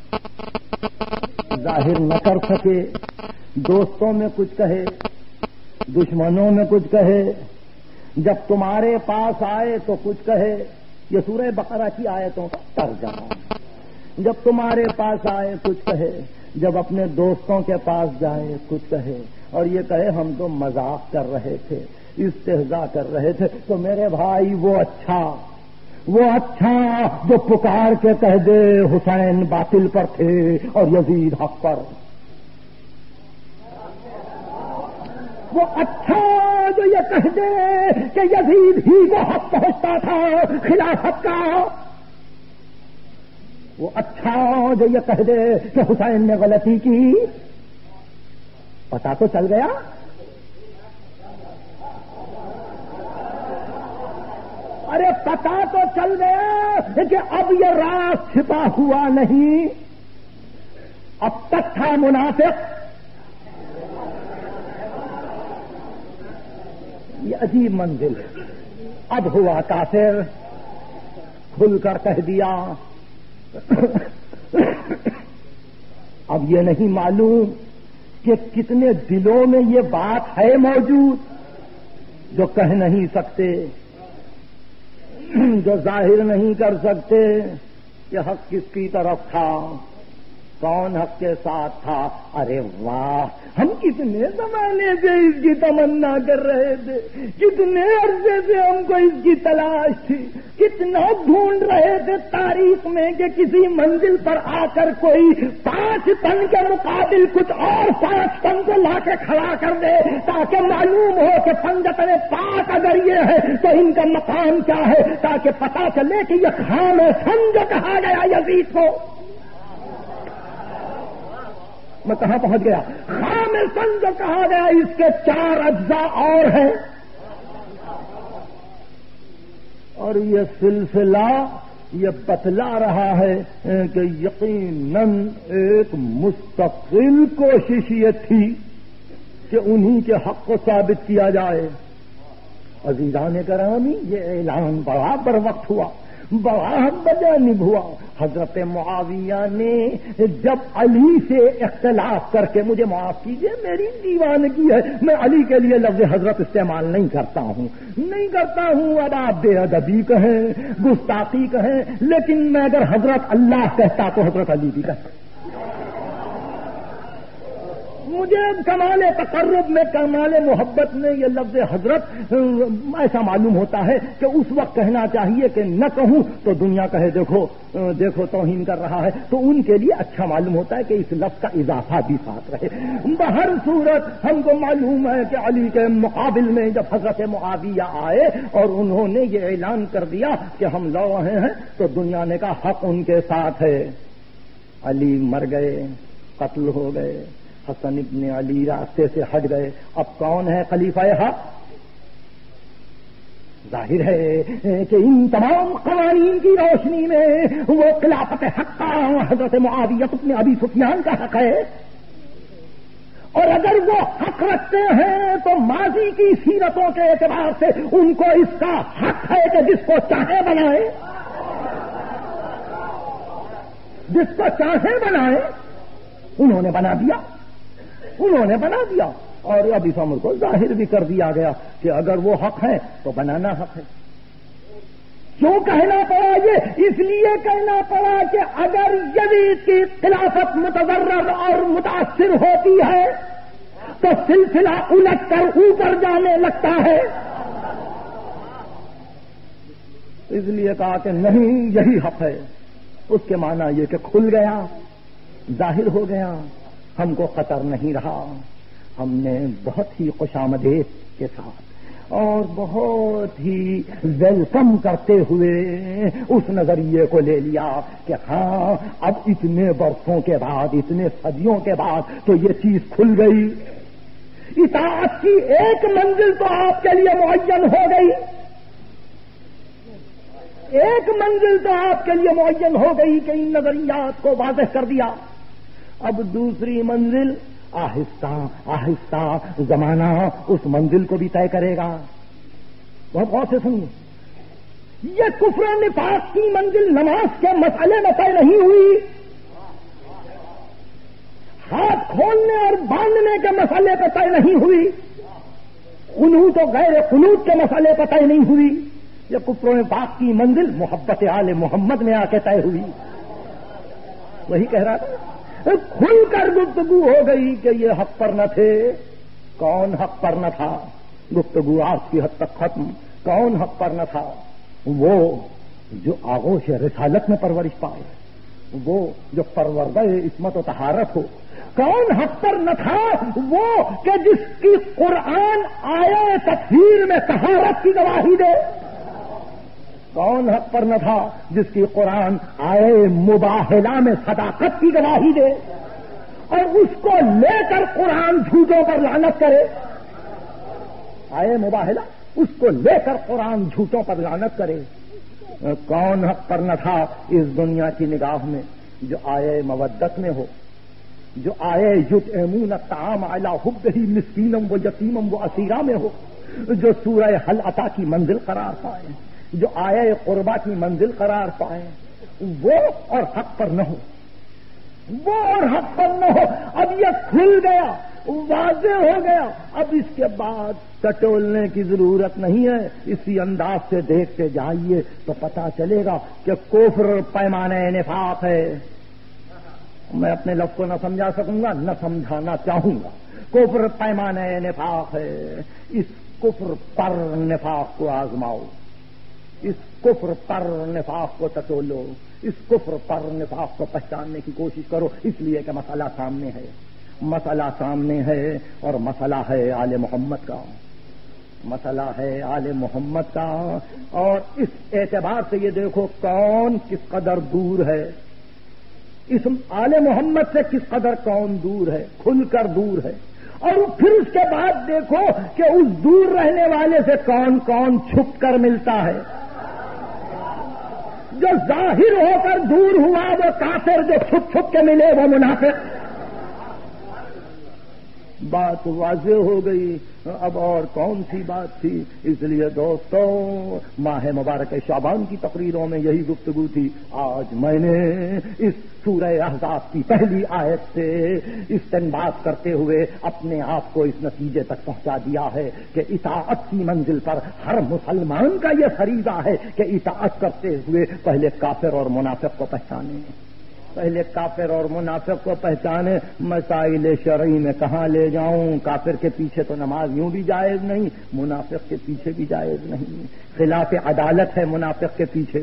ظاہر نہ کر سکے، دوستوں میں کچھ کہے، دشمنوں میں کچھ کہے، جب تمہارے پاس آئے تو کچھ کہے۔ یہ سورہ بقرہ کی آیتوں کا ترجمہ۔ جب تمہارے پاس آئے کچھ کہے، جب اپنے دوستوں کے پاس جائے کچھ کہے، اور یہ کہے ہم تو مذاق کر رہے تھے، استہزاء کر رہے تھے۔ تو میرے بھائی وہ اچھا جو پکار کے کہہ دے حسین باطل پر تھے اور یزید حق پر، وہ اچھا جو یہ کہہ دے کہ یزید ہی کو حق پہنچتا تھا خلافت کا، وہ اچھا جو یہ کہہ دے کہ حسین نے غلطی کی، پتا تو چل گیا۔ ارے پتا تو چل گیا کہ اب یہ راز چھپا ہوا نہیں، اب تک تھا منافق۔ یہ عجیب منزل ہے، اب ہوا کافر، کھل کر کہہ دیا۔ اب یہ نہیں معلوم کہ کتنے دلوں میں یہ بات ہے موجود جو کہہ نہیں سکتے، جو ظاہر نہیں کر سکتے کہ حق کس کی طرف تھا، کون حق کے ساتھ تھا۔ ارے واہ، ہم کتنے زمانے سے اس کی تمنا کر رہے تھے، کتنے عرصے سے ہم کو اس کی تلاش تھی، کتنا ڈھونڈ رہے تھے تاریخ میں کہ کسی منزل پر آ کر کوئی 5 ٹن کے مقابل کچھ اور 5 ٹن کو لا کے کھڑا کر دے، تاکہ معلوم ہو کہ پنجتن پاک اگر یہ ہے تو ان کا مقام کیا ہے، تاکہ پتا چلے کہ یہ خام سن جو کہا گیا یزید کو۔ میں کہاں پہنچ گیا؟ خام سن جو کہا گیا، اس کے 4 اجزاء اور ہیں، اور یہ سلسلہ یہ بتلا رہا ہے کہ یقیناً ایک مستقل کوشش یہ تھی کہ انہی کے حق کو ثابت کیا جائے۔ عزیزان گرامی، یہ اعلان بڑا بر وقت ہوا، بڑا بجانب ہوا۔ حضرت معاویہ نے جب علی سے اختلاف کر کے، مجھے معاف کیجئے میری دیوانگی ہے، میں علی کے لیے لفظ حضرت استعمال نہیں کرتا ہوں، اب آپ بے ادبی کہیں، گستاخی کہیں، لیکن میں اگر حضرت اللہ کہتا تو حضرت علی بھی کہتا۔ مجھے کمال تقرب میں، کمال محبت میں یہ لفظ حضرت ایسا معلوم ہوتا ہے کہ اس وقت کہنا چاہیے کہ نہ کہوں تو دنیا کہے دیکھو توہین کر رہا ہے، تو ان کے لیے اچھا معلوم ہوتا ہے کہ اس لفظ کا اضافہ بھی ساتھ رہے۔ بہر صورت ہم کو معلوم ہے کہ علی کے مقابل میں جب حضرت معاویہ آئے اور انہوں نے یہ اعلان کر دیا کہ ہم لڑ رہے ہیں، تو دنیا نے کہا حق ان کے ساتھ ہے۔ علی مر گئے، قتل ہو گئے، حسن ابن علی راستے سے ہٹ گئے۔ اب کون ہے خلیفہ حق؟ ظاہر ہے کہ ان تمام قوانین کی روشنی میں وہ خلافت حق کا حضرت معاویہ ابن ابی سفیان کا حق ہے، اور اگر وہ حق رکھتے ہیں تو ماضی کی سیرتوں کے اعتبار سے ان کو اس کا حق ہے کہ جس کو چاہے بنائے، جس کو چاہے بنائے۔ انہوں نے بنا دیا، اور اب اس امر کو ظاہر بھی کر دیا گیا کہ اگر وہ حق ہے تو بنانا حق ہے۔ کیوں کہنا پڑا یہ؟ اس لیے کہنا پڑا کہ اگر یزید کی خلافت متضرر اور متاثر ہوتی ہے تو سلسلہ الٹ کر اوپر جانے لگتا ہے۔ اس لیے کہا کہ نہیں، یہی حق ہے۔ اس کے معنی یہ کہ کھل گیا، ظاہر ہو گیا، ہم کو خطر نہیں رہا۔ ہم نے بہت ہی خوشامدید کے ساتھ اور بہت ہی ویلکم کرتے ہوئے اس نظریے کو لے لیا کہ ہاں اب اتنے برسوں کے بعد، اتنے صدیوں کے بعد تو یہ چیز کھل گئی۔ اطاعت کی ایک منزل تو آپ کے لیے معین ہو گئی، ایک منزل تو آپ کے لیے معین ہو گئی کہ ان نظریات کو واضح کر دیا۔ اب دوسری منزل آہستہ آہستہ زمانہ اس منزل کو بھی طے کرے گا. بہت غور سے سنیے, یہ کفر و نفاق کی منزل نماز کے مسئلے میں طے نہیں ہوئی, ہاتھ کھولنے اور باندھنے کے مسئلے پہ طے نہیں ہوئی, قنوت و غیر قنوت کے مسئلے پہ طے نہیں ہوئی. یہ کفر و نفاق کی منزل محبت آل محمد میں آ کے طے ہوئی. وہی کہہ رہا تھا, کھل کر گفتگو ہو گئی کہ یہ حق پر نہ تھے. کون حق پر نہ تھا؟ گفتگو آج کی حد تک ختم. کون حق پر نہ تھا؟ وہ جو آغوش رسالت میں پرورش پائے, وہ جو پروردہ عصمت و طہارت ہو. کون حق پر نہ تھا؟ وہ کہ جس کی قرآن آیے تطہیر میں طہارت کی گواہی دے. کون حق پر نہ تھا؟ جس کی قرآن آئے مباہلہ میں صداقت کی گواہی دے اور اس کو لے کر قرآن جھوٹوں پر لعنت کرے. آئے مباہلہ, اس کو لے کر قرآن جھوٹوں پر لعنت کرے. کون حق پر نہ تھا اس دنیا کی نگاہ میں جو آئے مودت میں ہو, جو آئے یطعمون الطعام علی حبہ مسکینم و یتیمم و اسیرا میں ہو, جو سورہ حل عطا کی منزل قرار پائے, جو آئے قربا کی منزل قرار پائے. وہ اور حق پر نہ ہو, وہ اور حق پر نہ ہو. اب یہ کھل گیا, واضح ہو گیا. اب اس کے بعد ٹٹولنے کی ضرورت نہیں ہے. اسی انداز سے دیکھتے جائیے تو پتا چلے گا کہ کفر پیمانہ نفاق ہے. میں اپنے لفظ کو نہ سمجھا سکوں گا, نہ سمجھانا چاہوں گا. کفر پیمانہ نفاق ہے. اس کفر پر نفاق کو آزماؤ, اس کفر پر نفاق کو ٹٹولو, اس کفر پر نفاق کو پہچاننے کی کوشش کرو. اس لیے کہ مسئلہ سامنے ہے, مسئلہ سامنے ہے, اور مسئلہ ہے آل محمد کا, مسئلہ ہے آل محمد کا. اور اس اعتبار سے یہ دیکھو کون کس قدر دور ہے, اس آل محمد سے کس قدر کون دور ہے, کھل کر دور ہے. اور پھر اس کے بعد دیکھو کہ اس دور رہنے والے سے کون کون چھپ کر ملتا ہے. جو ظاہر ہو کر دور ہوا وہ کافر, جو چھپ چھپ کے ملے وہ منافق. بات واضح ہو گئی. اب اور کون سی بات تھی؟ اس لیے دوستو, ماہ مبارک شعبان کی تقریروں میں یہی گفتگو تھی. آج میں نے اس سورہ احزاب کی پہلی آیت سے استنباط کرتے ہوئے اپنے آپ کو اس نتیجے تک پہنچا دیا ہے کہ اطاعت کی منزل پر ہر مسلمان کا یہ فریضہ ہے کہ اطاعت کرتے ہوئے پہلے کافر اور منافق کو پہچانے, پہلے کافر اور منافق کو پہچانے. مسائل شرعی میں کہاں لے جاؤں؟ کافر کے پیچھے تو نماز یوں بھی جائز نہیں, منافق کے پیچھے بھی جائز نہیں. خلاف عدالت ہے منافق کے پیچھے,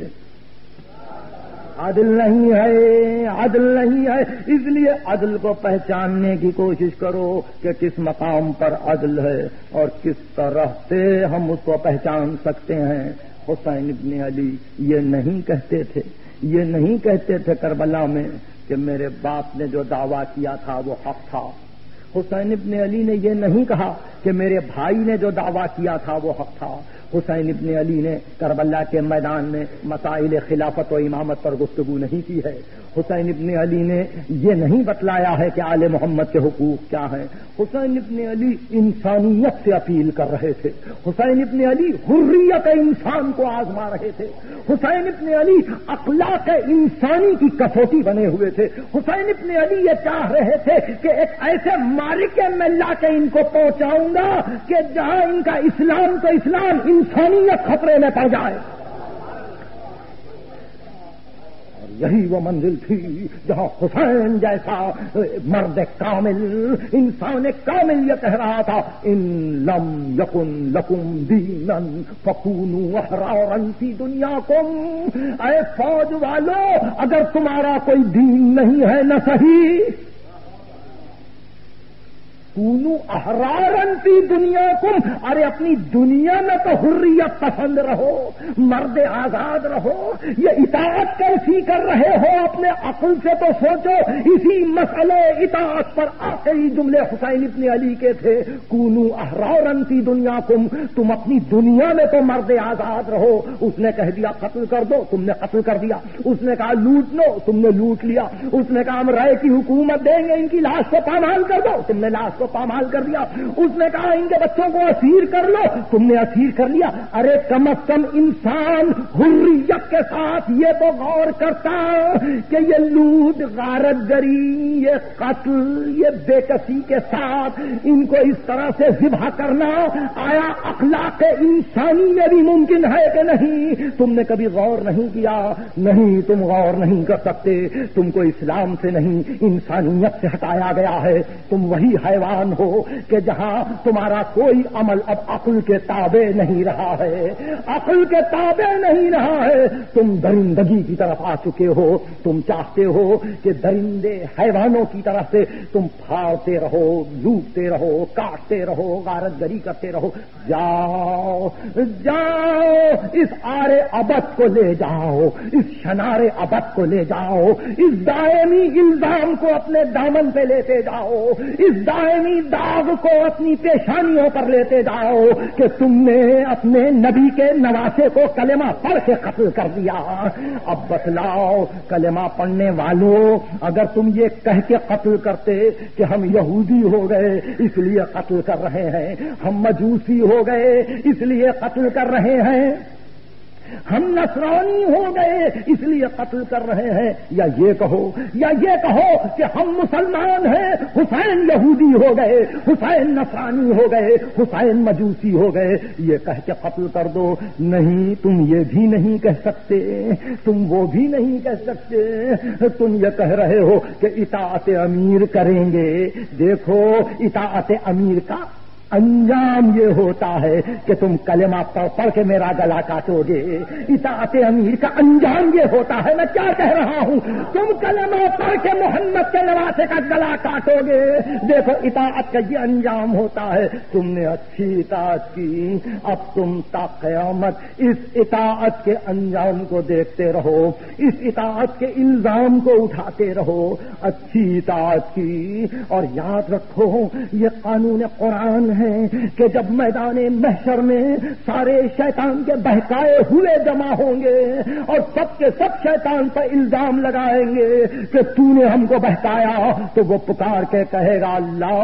عدل نہیں ہے, عدل نہیں ہے. اس لیے عدل کو پہچاننے کی کوشش کرو کہ کس مقام پر عدل ہے اور کس طرح سے ہم اس کو پہچان سکتے ہیں. حسین ابن علی یہ نہیں کہتے تھے, یہ نہیں کہتے تھے کربلا میں کہ میرے باپ نے جو دعویٰ کیا تھا وہ حق تھا. حسین ابن علی نے یہ نہیں کہا کہ میرے بھائی نے جو دعویٰ کیا تھا وہ حق تھا. حسین ابن علی نے کربلا کے میدان میں مسائل خلافت و امامت پر گفتگو نہیں کی ہے. حسین ابن علی نے یہ نہیں بتلایا ہے کہ آل محمد کے حقوق کیا ہیں. حسین ابن علی انسانیت سے اپیل کر رہے تھے. حسین ابن علی حریت انسان کو آزما رہے تھے. حسین ابن علی اخلاق انسانی کی کسوٹی بنے ہوئے تھے. حسین ابن علی یہ چاہ رہے تھے کہ ایک ایسے مارکے میں لا کے ان کو پہنچاؤں گا کہ جہاں ان کا اسلام تو اسلام, انسانیت خطرے میں پڑ جائے. اور یہی وہ منزل تھی جہاں حسین جیسا مرد کامل, انسان کامل یہ کہہ رہا تھا ان لم یکن لکم دینا فکونوا احرارا فی دنیاکم. اے فوج والو, اگر تمہارا کوئی دین نہیں ہے نہ صحیح, کونو احرارن فی دنیاکم، ارے اپنی دنیا میں تو حریت پسند رہو، مرد آزاد رہو، یہ اطاعت کیسی کر رہے ہو؟ اپنے عقل سے تو سوچو۔ اسی مسئلے اطاعت پر آخری جملے حسین ابن علی کے تھے، کونو احرارن فی دنیاکم، تم اپنی دنیا میں تو مرد آزاد رہو۔ اس نے کہہ دیا قتل کر دو، تم نے قتل کر دیا۔ اس نے کہا لوٹ لو، تم نے لوٹ لیا۔ اس نے کہا ہم رائے کی حکومت دیں گے، ان کی لاش کو پامال کر دو، تم نے لاش کو پامال کر دیا۔ اس نے کہا ان کے بچوں کو اسیر کر لو، تم نے اسیر کر لیا۔ ارے کم از کم انسان حریت کے ساتھ یہ تو غور کرتا کہ یہ لوٹ، غارت گری، یہ قتل، یہ بے کسی کے ساتھ ان کو اس طرح سے ذبح کرنا آیا اخلاق انسانی میں بھی ممکن ہے کہ نہیں؟ تم نے کبھی غور نہیں کیا؟ نہیں، تم غور نہیں کر سکتے۔ تم کو اسلام سے نہیں انسانیت سے ہٹایا گیا ہے۔ تم وہی حیوان ہو کہ جہاں تمہارا کوئی عمل اب عقل کے تابع نہیں رہا ہے، عقل کے تابع نہیں رہا ہے۔ تم درندگی کی طرف آ چکے ہو۔ تم چاہتے ہو کہ درندے حیوانوں کی طرف سے تم پھاڑتے رہو، لوٹتے رہو، کاٹتے رہو، غارت گری کرتے رہو۔ جاؤ جاؤ، اس آرے ابد کو لے جاؤ، اس شنار ابد کو لے جاؤ، اس دائمی الزام کو اپنے دامن پہ لیتے جاؤ، اس دائمی داغ کو اپنی پیشانیوں پر لیتے جاؤ کہ تم نے اپنے نبی کے نواسے کو کلمہ پڑھ کے قتل کر دیا۔ اب بتلاؤ کلمہ پڑھنے والوں، اگر تم یہ کہہ کے قتل کرتے کہ ہم یہودی ہو گئے اس لیے قتل کر رہے ہیں، ہم مجوسی ہو گئے اس لیے قتل کر رہے ہیں، ہم نصرانی ہو گئے اس لیے قتل کر رہے ہیں، یا یہ کہو کہ ہم مسلمان ہیں، حسین یہودی ہو گئے، حسین نصرانی ہو گئے، حسین مجوسی ہو گئے، یہ کہہ کے قتل کر دو۔ نہیں، تم یہ بھی نہیں کہہ سکتے، تم وہ بھی نہیں کہہ سکتے۔ تم یہ کہہ رہے ہو کہ اطاعت امیر کریں گے۔ دیکھو اطاعت امیر کا انجام یہ ہوتا ہے کہ تم کلمہ پڑھ کے میرا گلا کاٹو گے۔ اطاعت امیر کا انجام یہ ہوتا ہے، میں کیا کہہ رہا ہوں، تم کلمہ پڑھ کے محمد کے نواسے کا گلا کاٹو گے۔ دیکھو اطاعت کا یہ انجام ہوتا ہے۔ تم نے اچھی اطاعت کی، اب تم تا قیامت اس اطاعت کے انجام کو دیکھتے رہو، اس اطاعت کے الزام کو اٹھاتے رہو۔ اچھی اطاعت کی، اور یاد رکھو یہ قانون قرآن ہے کہ جب میدان محشر میں سارے شیطان کے بہکائے ہوئے جمع ہوں گے اور سب کے سب شیطان پر الزام لگائیں گے کہ تو نے ہم کو بہکایا، تو وہ پکار کے کہے گا لا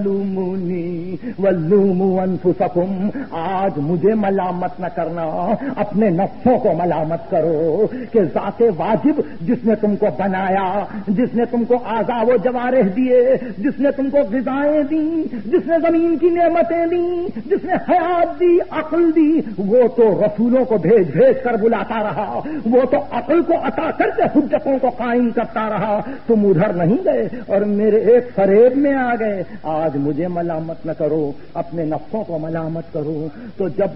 تلومونی ولوموا انفسکم، آج مجھے ملامت نہ کرنا، اپنے نفسوں کو ملامت کرو کہ ذات واجب جس نے تم کو بنایا، جس نے تم کو اعضاء و جوارح دیے، جس نے تم کو غذائیں دی، جس نے زمین کی نعمتیں دی، جس نے حیات دی، عقل دی، وہ تو رسولوں کو بھیج کر بلاتا رہا، وہ تو عقل کو عطا کر کے حجتوں کو قائم کرتا رہا۔ تم ادھر نہیں گئے اور میرے ایک فریب میں آ گئے۔ آج مجھے ملامت نہ کرو، اپنے نفسوں کو ملامت کرو۔ تو جب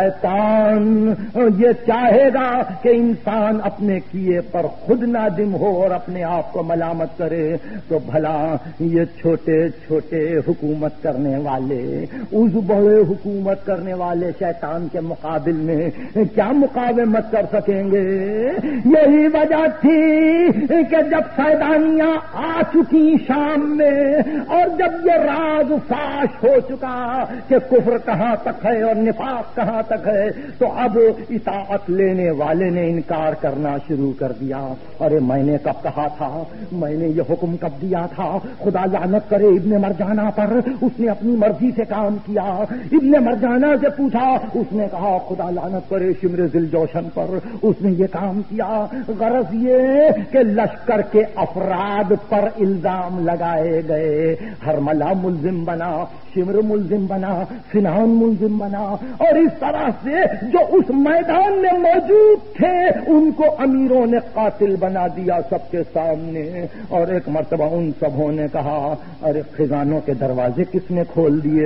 شیطان یہ چاہے گا کہ انسان اپنے کیے پر خود نادم ہو اور اپنے آپ کو ملامت کرے، تو بھلا یہ چھوٹے چھوٹے حکومت کرنے والے، اس بڑے حکومت کرنے والے شیطان کے مقابل میں کیا مقاومت کر سکیں گے؟ یہی وجہ تھی کہ جب سیدانیاں آ چکی شام میں اور جب یہ راز فاش ہو چکا کہ کفر کہاں تک ہے اور نفاق کہاں تک ہے، تو اب اطاعت لینے والے نے انکار کرنا شروع کر دیا۔ ارے میں نے کب کہا تھا، میں نے یہ حکم کب دیا تھا؟ خدا لعنت کرے ابن مرجانہ پر، اس نے اپنی مرضی سے کام کیا۔ ابن مرجانہ سے پوچھا، اس نے کہا خدا لعنت کرے شمر ذل جوشن پر، اس نے یہ کام کیا۔ غرض یہ کہ لشکر کے افراد پر الزام لگائے گئے، ہرملہ ملزم بنا، شمر ملزم بنا، سنان ملزم بنا، اور اس طرح سے جو اس میدان میں موجود تھے ان کو امیروں نے قاتل بنا دیا سب کے سامنے۔ اور ایک مرتبہ ان سبوں نے کہا ارے خزانوں کے دروازے کس نے کھول دیے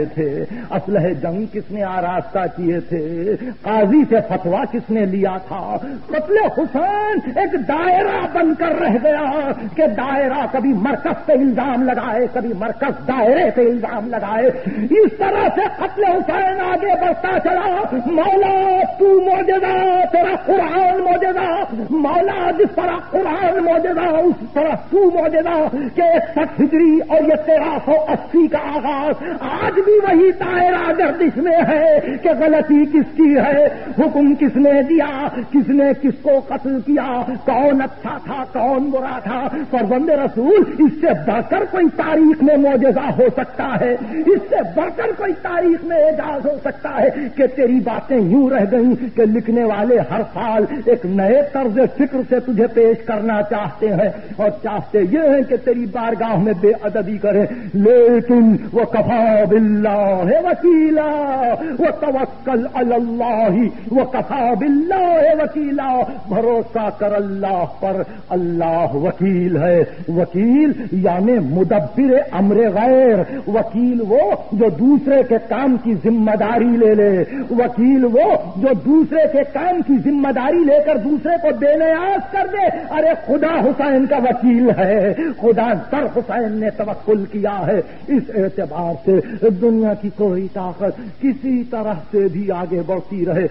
تھے؟ اسلحہ جنگ کس نے آراستہ کیے تھے؟ قاضی سے فتویٰ کس نے لیا تھا؟ قتل حسین ایک دائرہ بن کر رہ گیا کہ دائرہ کبھی مرکز پہ الزام لگائے، کبھی مرکز دائرے پہ الزام لگائے. اس طرح سے قتل حسین آگے بڑھتا چلا. مولا تو معجزہ، تیرا قرآن معجزہ. مولا جس طرح قرآن معجزہ اس طرح تو معجزہ کہ 61 ہجری اور یہ 1380 کا آغاز آج بھی وہی دائرہ گردش میں ہے کہ غلطی کس کی ہے، حکم کس نے دیا، کس نے کس کو قتل کیا، کون اچھا تھا کون برا تھا. فرزند رسول اس سے بڑھ کر کوئی تاریخ میں معجزہ ہو سکتا ہے، اس سے بڑھ کر کوئی تاریخ میں اعجاز ہو سکتا ہے کہ تیری باتیں یوں رہ گئیں کہ لکھنے والے ہر سال ایک نئے طرز فکر سے تجھے پیش کرنا چاہتے ہیں اور چاہتے یہ ہیں کہ تیری بارگاہ میں بے ادبی کریں. لیکن وہ کفا باللہ وکیلا، وہ توکل علی اللہ، وہ کفا باللہ وکیلا. بھروسہ کر اللہ پر، اللہ وکیل ہے. وکیل یعنی مدبر امر غیر. وکیل وہ جو دوسرے کے کام کی ذمہ داری لے لے. وکیل وہ جو دوسرے کے کام کی ذمہ داری لے کر دوسرے کو بے نیاز کر دے. ارے خدا حسین کا وکیل ہے، خدا در حسین نے توکل کیا ہے. اس اعتبار سے دنیا کی کوئی طاقت کسی طرح سے بھی آگے بڑھتی رہے،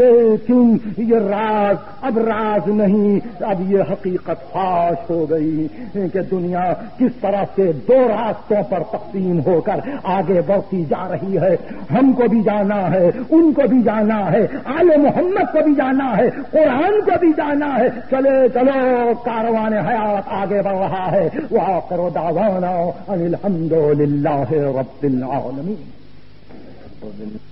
لیکن یہ راز اب راز نہیں، اب یہ حقیقت فاش ہو گئی کہ دنیا کس طرح سے دو راستوں پر تقسیم ہو کر آگے بڑھتی جا رہی ہے. ہم کو بھی جانا ہے، ان کو بھی جانا ہے، آل محمد کو بھی جانا ہے، قرآن کو بھی جانا ہے. چلے چلو کاروان حیات آگے بڑھ رہا ہے. وآخر دعوانا ان الحمد للہ رب العالمین.